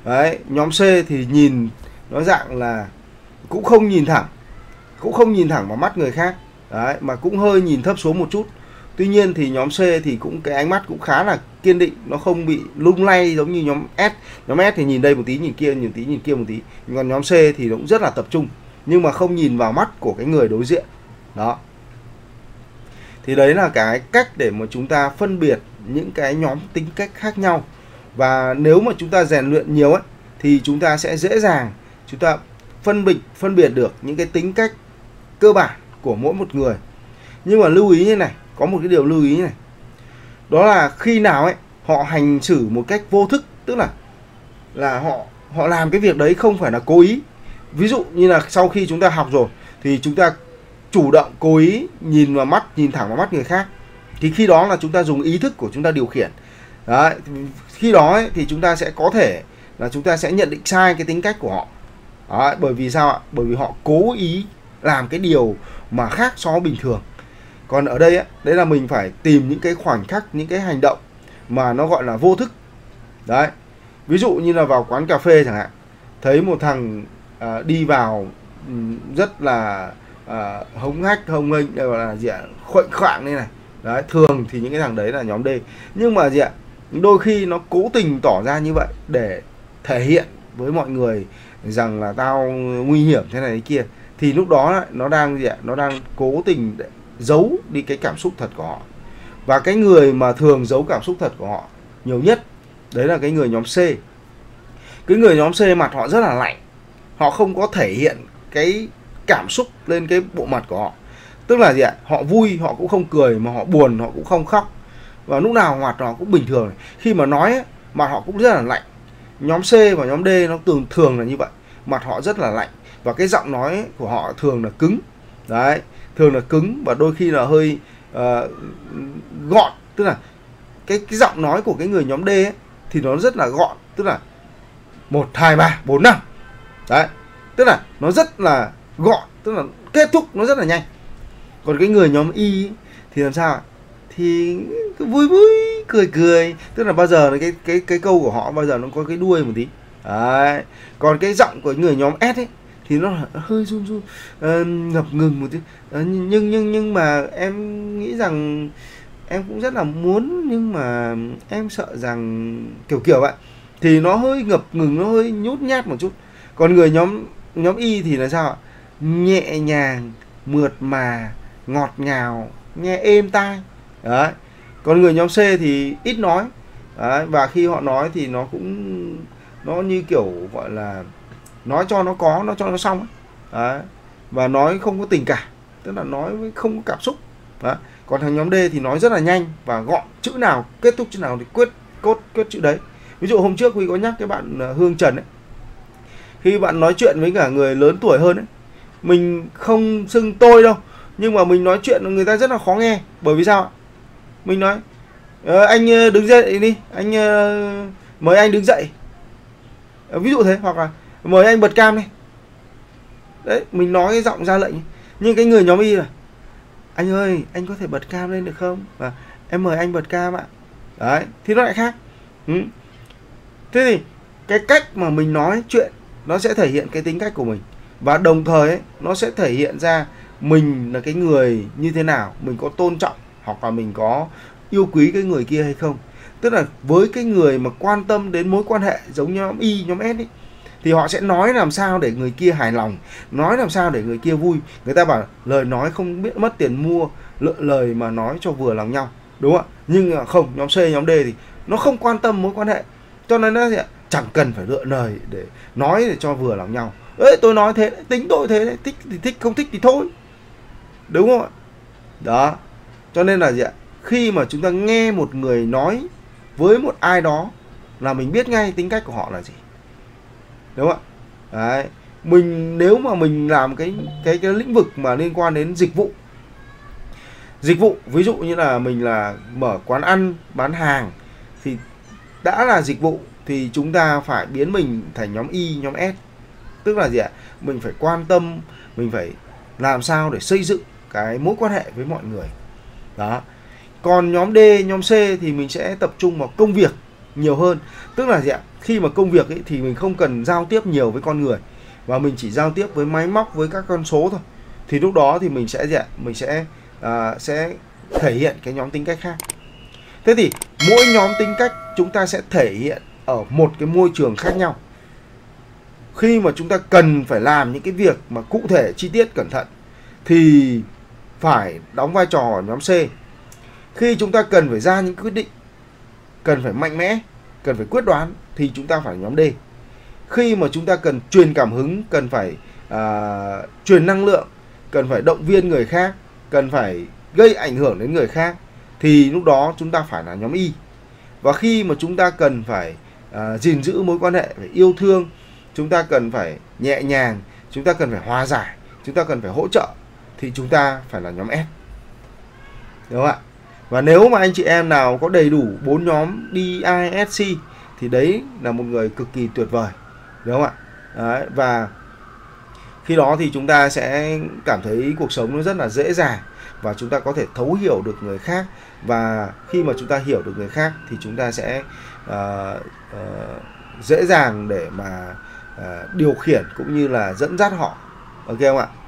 S1: Đấy, nhóm C thì nhìn nó dạng là cũng không nhìn thẳng vào mắt người khác. Đấy, mà cũng hơi nhìn thấp xuống một chút. Tuy nhiên thì nhóm C thì cũng cái ánh mắt cũng khá là kiên định, nó không bị lung lay giống như nhóm S. Nhóm S thì nhìn đây một tí, nhìn kia, nhìn tí, nhìn kia một tí. Còn nhóm C thì nó cũng rất là tập trung, nhưng mà không nhìn vào mắt của cái người đối diện. Đó. Thì đấy là cái cách để mà chúng ta phân biệt những cái nhóm tính cách khác nhau. Và nếu mà chúng ta rèn luyện nhiều ấy, thì chúng ta sẽ dễ dàng chúng ta phân biệt được những cái tính cách cơ bản của mỗi một người. Nhưng mà lưu ý như này, có một cái điều lưu ý như này. Đó là khi nào ấy họ hành xử một cách vô thức, tức là họ làm cái việc đấy không phải là cố ý. Ví dụ như là sau khi chúng ta học rồi thì chúng ta chủ động cố ý nhìn thẳng vào mắt người khác, thì khi đó là chúng ta dùng ý thức của chúng ta điều khiển. Đấy, khi đó ấy, thì chúng ta sẽ có thể là chúng ta sẽ nhận định sai cái tính cách của họ. Đấy, bởi vì sao ạ? Bởi vì họ cố ý làm cái điều mà khác so với bình thường. Còn ở đây ấy, đấy là mình phải tìm những cái khoảnh khắc, những cái hành động mà nó gọi là vô thức. Đấy, ví dụ như là vào quán cà phê chẳng hạn, thấy một thằng đi vào rất là hống hách, hông nghênh, gọi là gì ạ, khuệnh khoạng như này. Đấy, thường thì những cái thằng đấy là nhóm D. Nhưng mà gì ạ, đôi khi nó cố tình tỏ ra như vậy để thể hiện với mọi người rằng là tao nguy hiểm thế này thế kia, thì lúc đó nó đang gì ạ, nó đang cố tình để giấu đi cái cảm xúc thật của họ. Và cái người mà thường giấu cảm xúc thật của họ nhiều nhất đấy là cái người nhóm C. Cái người nhóm C mặt họ rất là lạnh, họ không có thể hiện cái cảm xúc lên cái bộ mặt của họ. Tức là gì ạ, họ vui họ cũng không cười, mà họ buồn họ cũng không khóc, và lúc nào mặt họ cũng bình thường. Khi mà nói ấy, mặt họ cũng rất là lạnh. Nhóm C và nhóm D nó thường là như vậy, mặt họ rất là lạnh, và cái giọng nói của họ thường là cứng. Đấy, thường là cứng và đôi khi là hơi gọn. Tức là cái giọng nói của cái người nhóm D ấy, thì nó rất là gọn, tức là 1, 2, 3, 4, 5. Đấy, tức là nó rất là gọn, tức là kết thúc nó rất là nhanh. Còn cái người nhóm Y ấy, thì làm sao ạ? Thì cứ vui vui, cười cười, tức là bao giờ cái câu của họ bao giờ nó có cái đuôi một tí. Đấy. Còn cái giọng của người nhóm S ấy thì nó hơi run run, ngập ngừng một tí. Nhưng mà em nghĩ rằng em cũng rất là muốn, nhưng mà em sợ rằng kiểu vậy, thì nó hơi ngập ngừng, nó hơi nhút nhát một chút. Còn người nhóm Y thì là sao ạ? Nhẹ nhàng, mượt mà, ngọt ngào, nghe êm tai. Đấy. Còn người nhóm C thì ít nói. Đấy. Và khi họ nói thì nó như kiểu gọi là nói cho nó có, nó cho nó xong. Đấy. Và nói không có tình cảm, tức là nói không có cảm xúc. Đấy. Còn thằng nhóm D thì nói rất là nhanh và gọn, chữ nào kết thúc chữ nào thì quyết chữ đấy. Ví dụ hôm trước Huy có nhắc cái bạn Hương Trần ấy, khi bạn nói chuyện với cả người lớn tuổi hơn ấy, mình không xưng tôi đâu, nhưng mà mình nói chuyện người ta rất là khó nghe. Bởi vì sao ạ? Mình nói anh đứng dậy đi, anh mời anh đứng dậy, ví dụ thế, hoặc là mời anh bật cam đi. Đấy, mình nói cái giọng ra lệnh. Nhưng cái người nhóm Y là anh ơi, anh có thể bật cam lên được không? Và em mời anh bật cam ạ. Đấy, thì nó lại khác. Thế thì cái cách mà mình nói chuyện nó sẽ thể hiện cái tính cách của mình, và đồng thời ấy, nó sẽ thể hiện ra mình là cái người như thế nào, mình có tôn trọng hoặc là mình có yêu quý cái người kia hay không. Tức là với cái người mà quan tâm đến mối quan hệ giống nhóm Y, nhóm S ấy, thì họ sẽ nói làm sao để người kia hài lòng, nói làm sao để người kia vui. Người ta bảo lời nói không biết mất tiền mua, lời mà nói cho vừa lòng nhau, đúng không ạ? Nhưng không, nhóm C, nhóm D thì nó không quan tâm mối quan hệ, cho nên nó chẳng cần phải lựa lời để nói để cho vừa lòng nhau. Ê, tôi nói thế, tính tôi thế đấy, thích thì thích, không thích thì thôi, đúng không ạ? Đó, cho nên là gì ạ? Khi mà chúng ta nghe một người nói với một ai đó là mình biết ngay tính cách của họ là gì, đúng không ạ? Đấy, nếu mà mình làm cái lĩnh vực mà liên quan đến dịch vụ, ví dụ như là mình là mở quán ăn bán hàng thì đã là dịch vụ, thì chúng ta phải biến mình thành nhóm Y, nhóm S. Tức là gì ạ? Mình phải quan tâm, mình phải làm sao để xây dựng cái mối quan hệ với mọi người. Đó. Còn nhóm D, nhóm C thì mình sẽ tập trung vào công việc. nhiều hơn. Tức là gì ạ? Khi mà công việc ấy thì mình không cần giao tiếp nhiều với con người, và mình chỉ giao tiếp với máy móc, với các con số thôi. Thì lúc đó thì mình sẽ gì ạ? Mình sẽ thể hiện cái nhóm tính cách khác. Thế thì mỗi nhóm tính cách chúng ta sẽ thể hiện ở một cái môi trường khác nhau. Khi mà chúng ta cần phải làm những cái việc mà cụ thể, chi tiết, cẩn thận thì phải đóng vai trò ở nhóm C. Khi chúng ta cần phải ra những quyết định, cần phải mạnh mẽ, cần phải quyết đoán thì chúng ta phải nhóm D. Khi mà chúng ta cần truyền cảm hứng, cần phải truyền năng lượng, cần phải động viên người khác, cần phải gây ảnh hưởng đến người khác thì lúc đó chúng ta phải là nhóm Y. Và khi mà chúng ta cần phải gìn giữ mối quan hệ, phải yêu thương, chúng ta cần phải nhẹ nhàng, chúng ta cần phải hòa giải, chúng ta cần phải hỗ trợ thì chúng ta phải là nhóm S. Đúng không ạ? Và nếu mà anh chị em nào có đầy đủ 4 nhóm DISC thì đấy là một người cực kỳ tuyệt vời. Đúng không ạ? Đấy, và khi đó thì chúng ta sẽ cảm thấy cuộc sống nó rất là dễ dàng, và chúng ta có thể thấu hiểu được người khác. Và khi mà chúng ta hiểu được người khác thì chúng ta sẽ dễ dàng để mà điều khiển cũng như là dẫn dắt họ. Ok không ạ?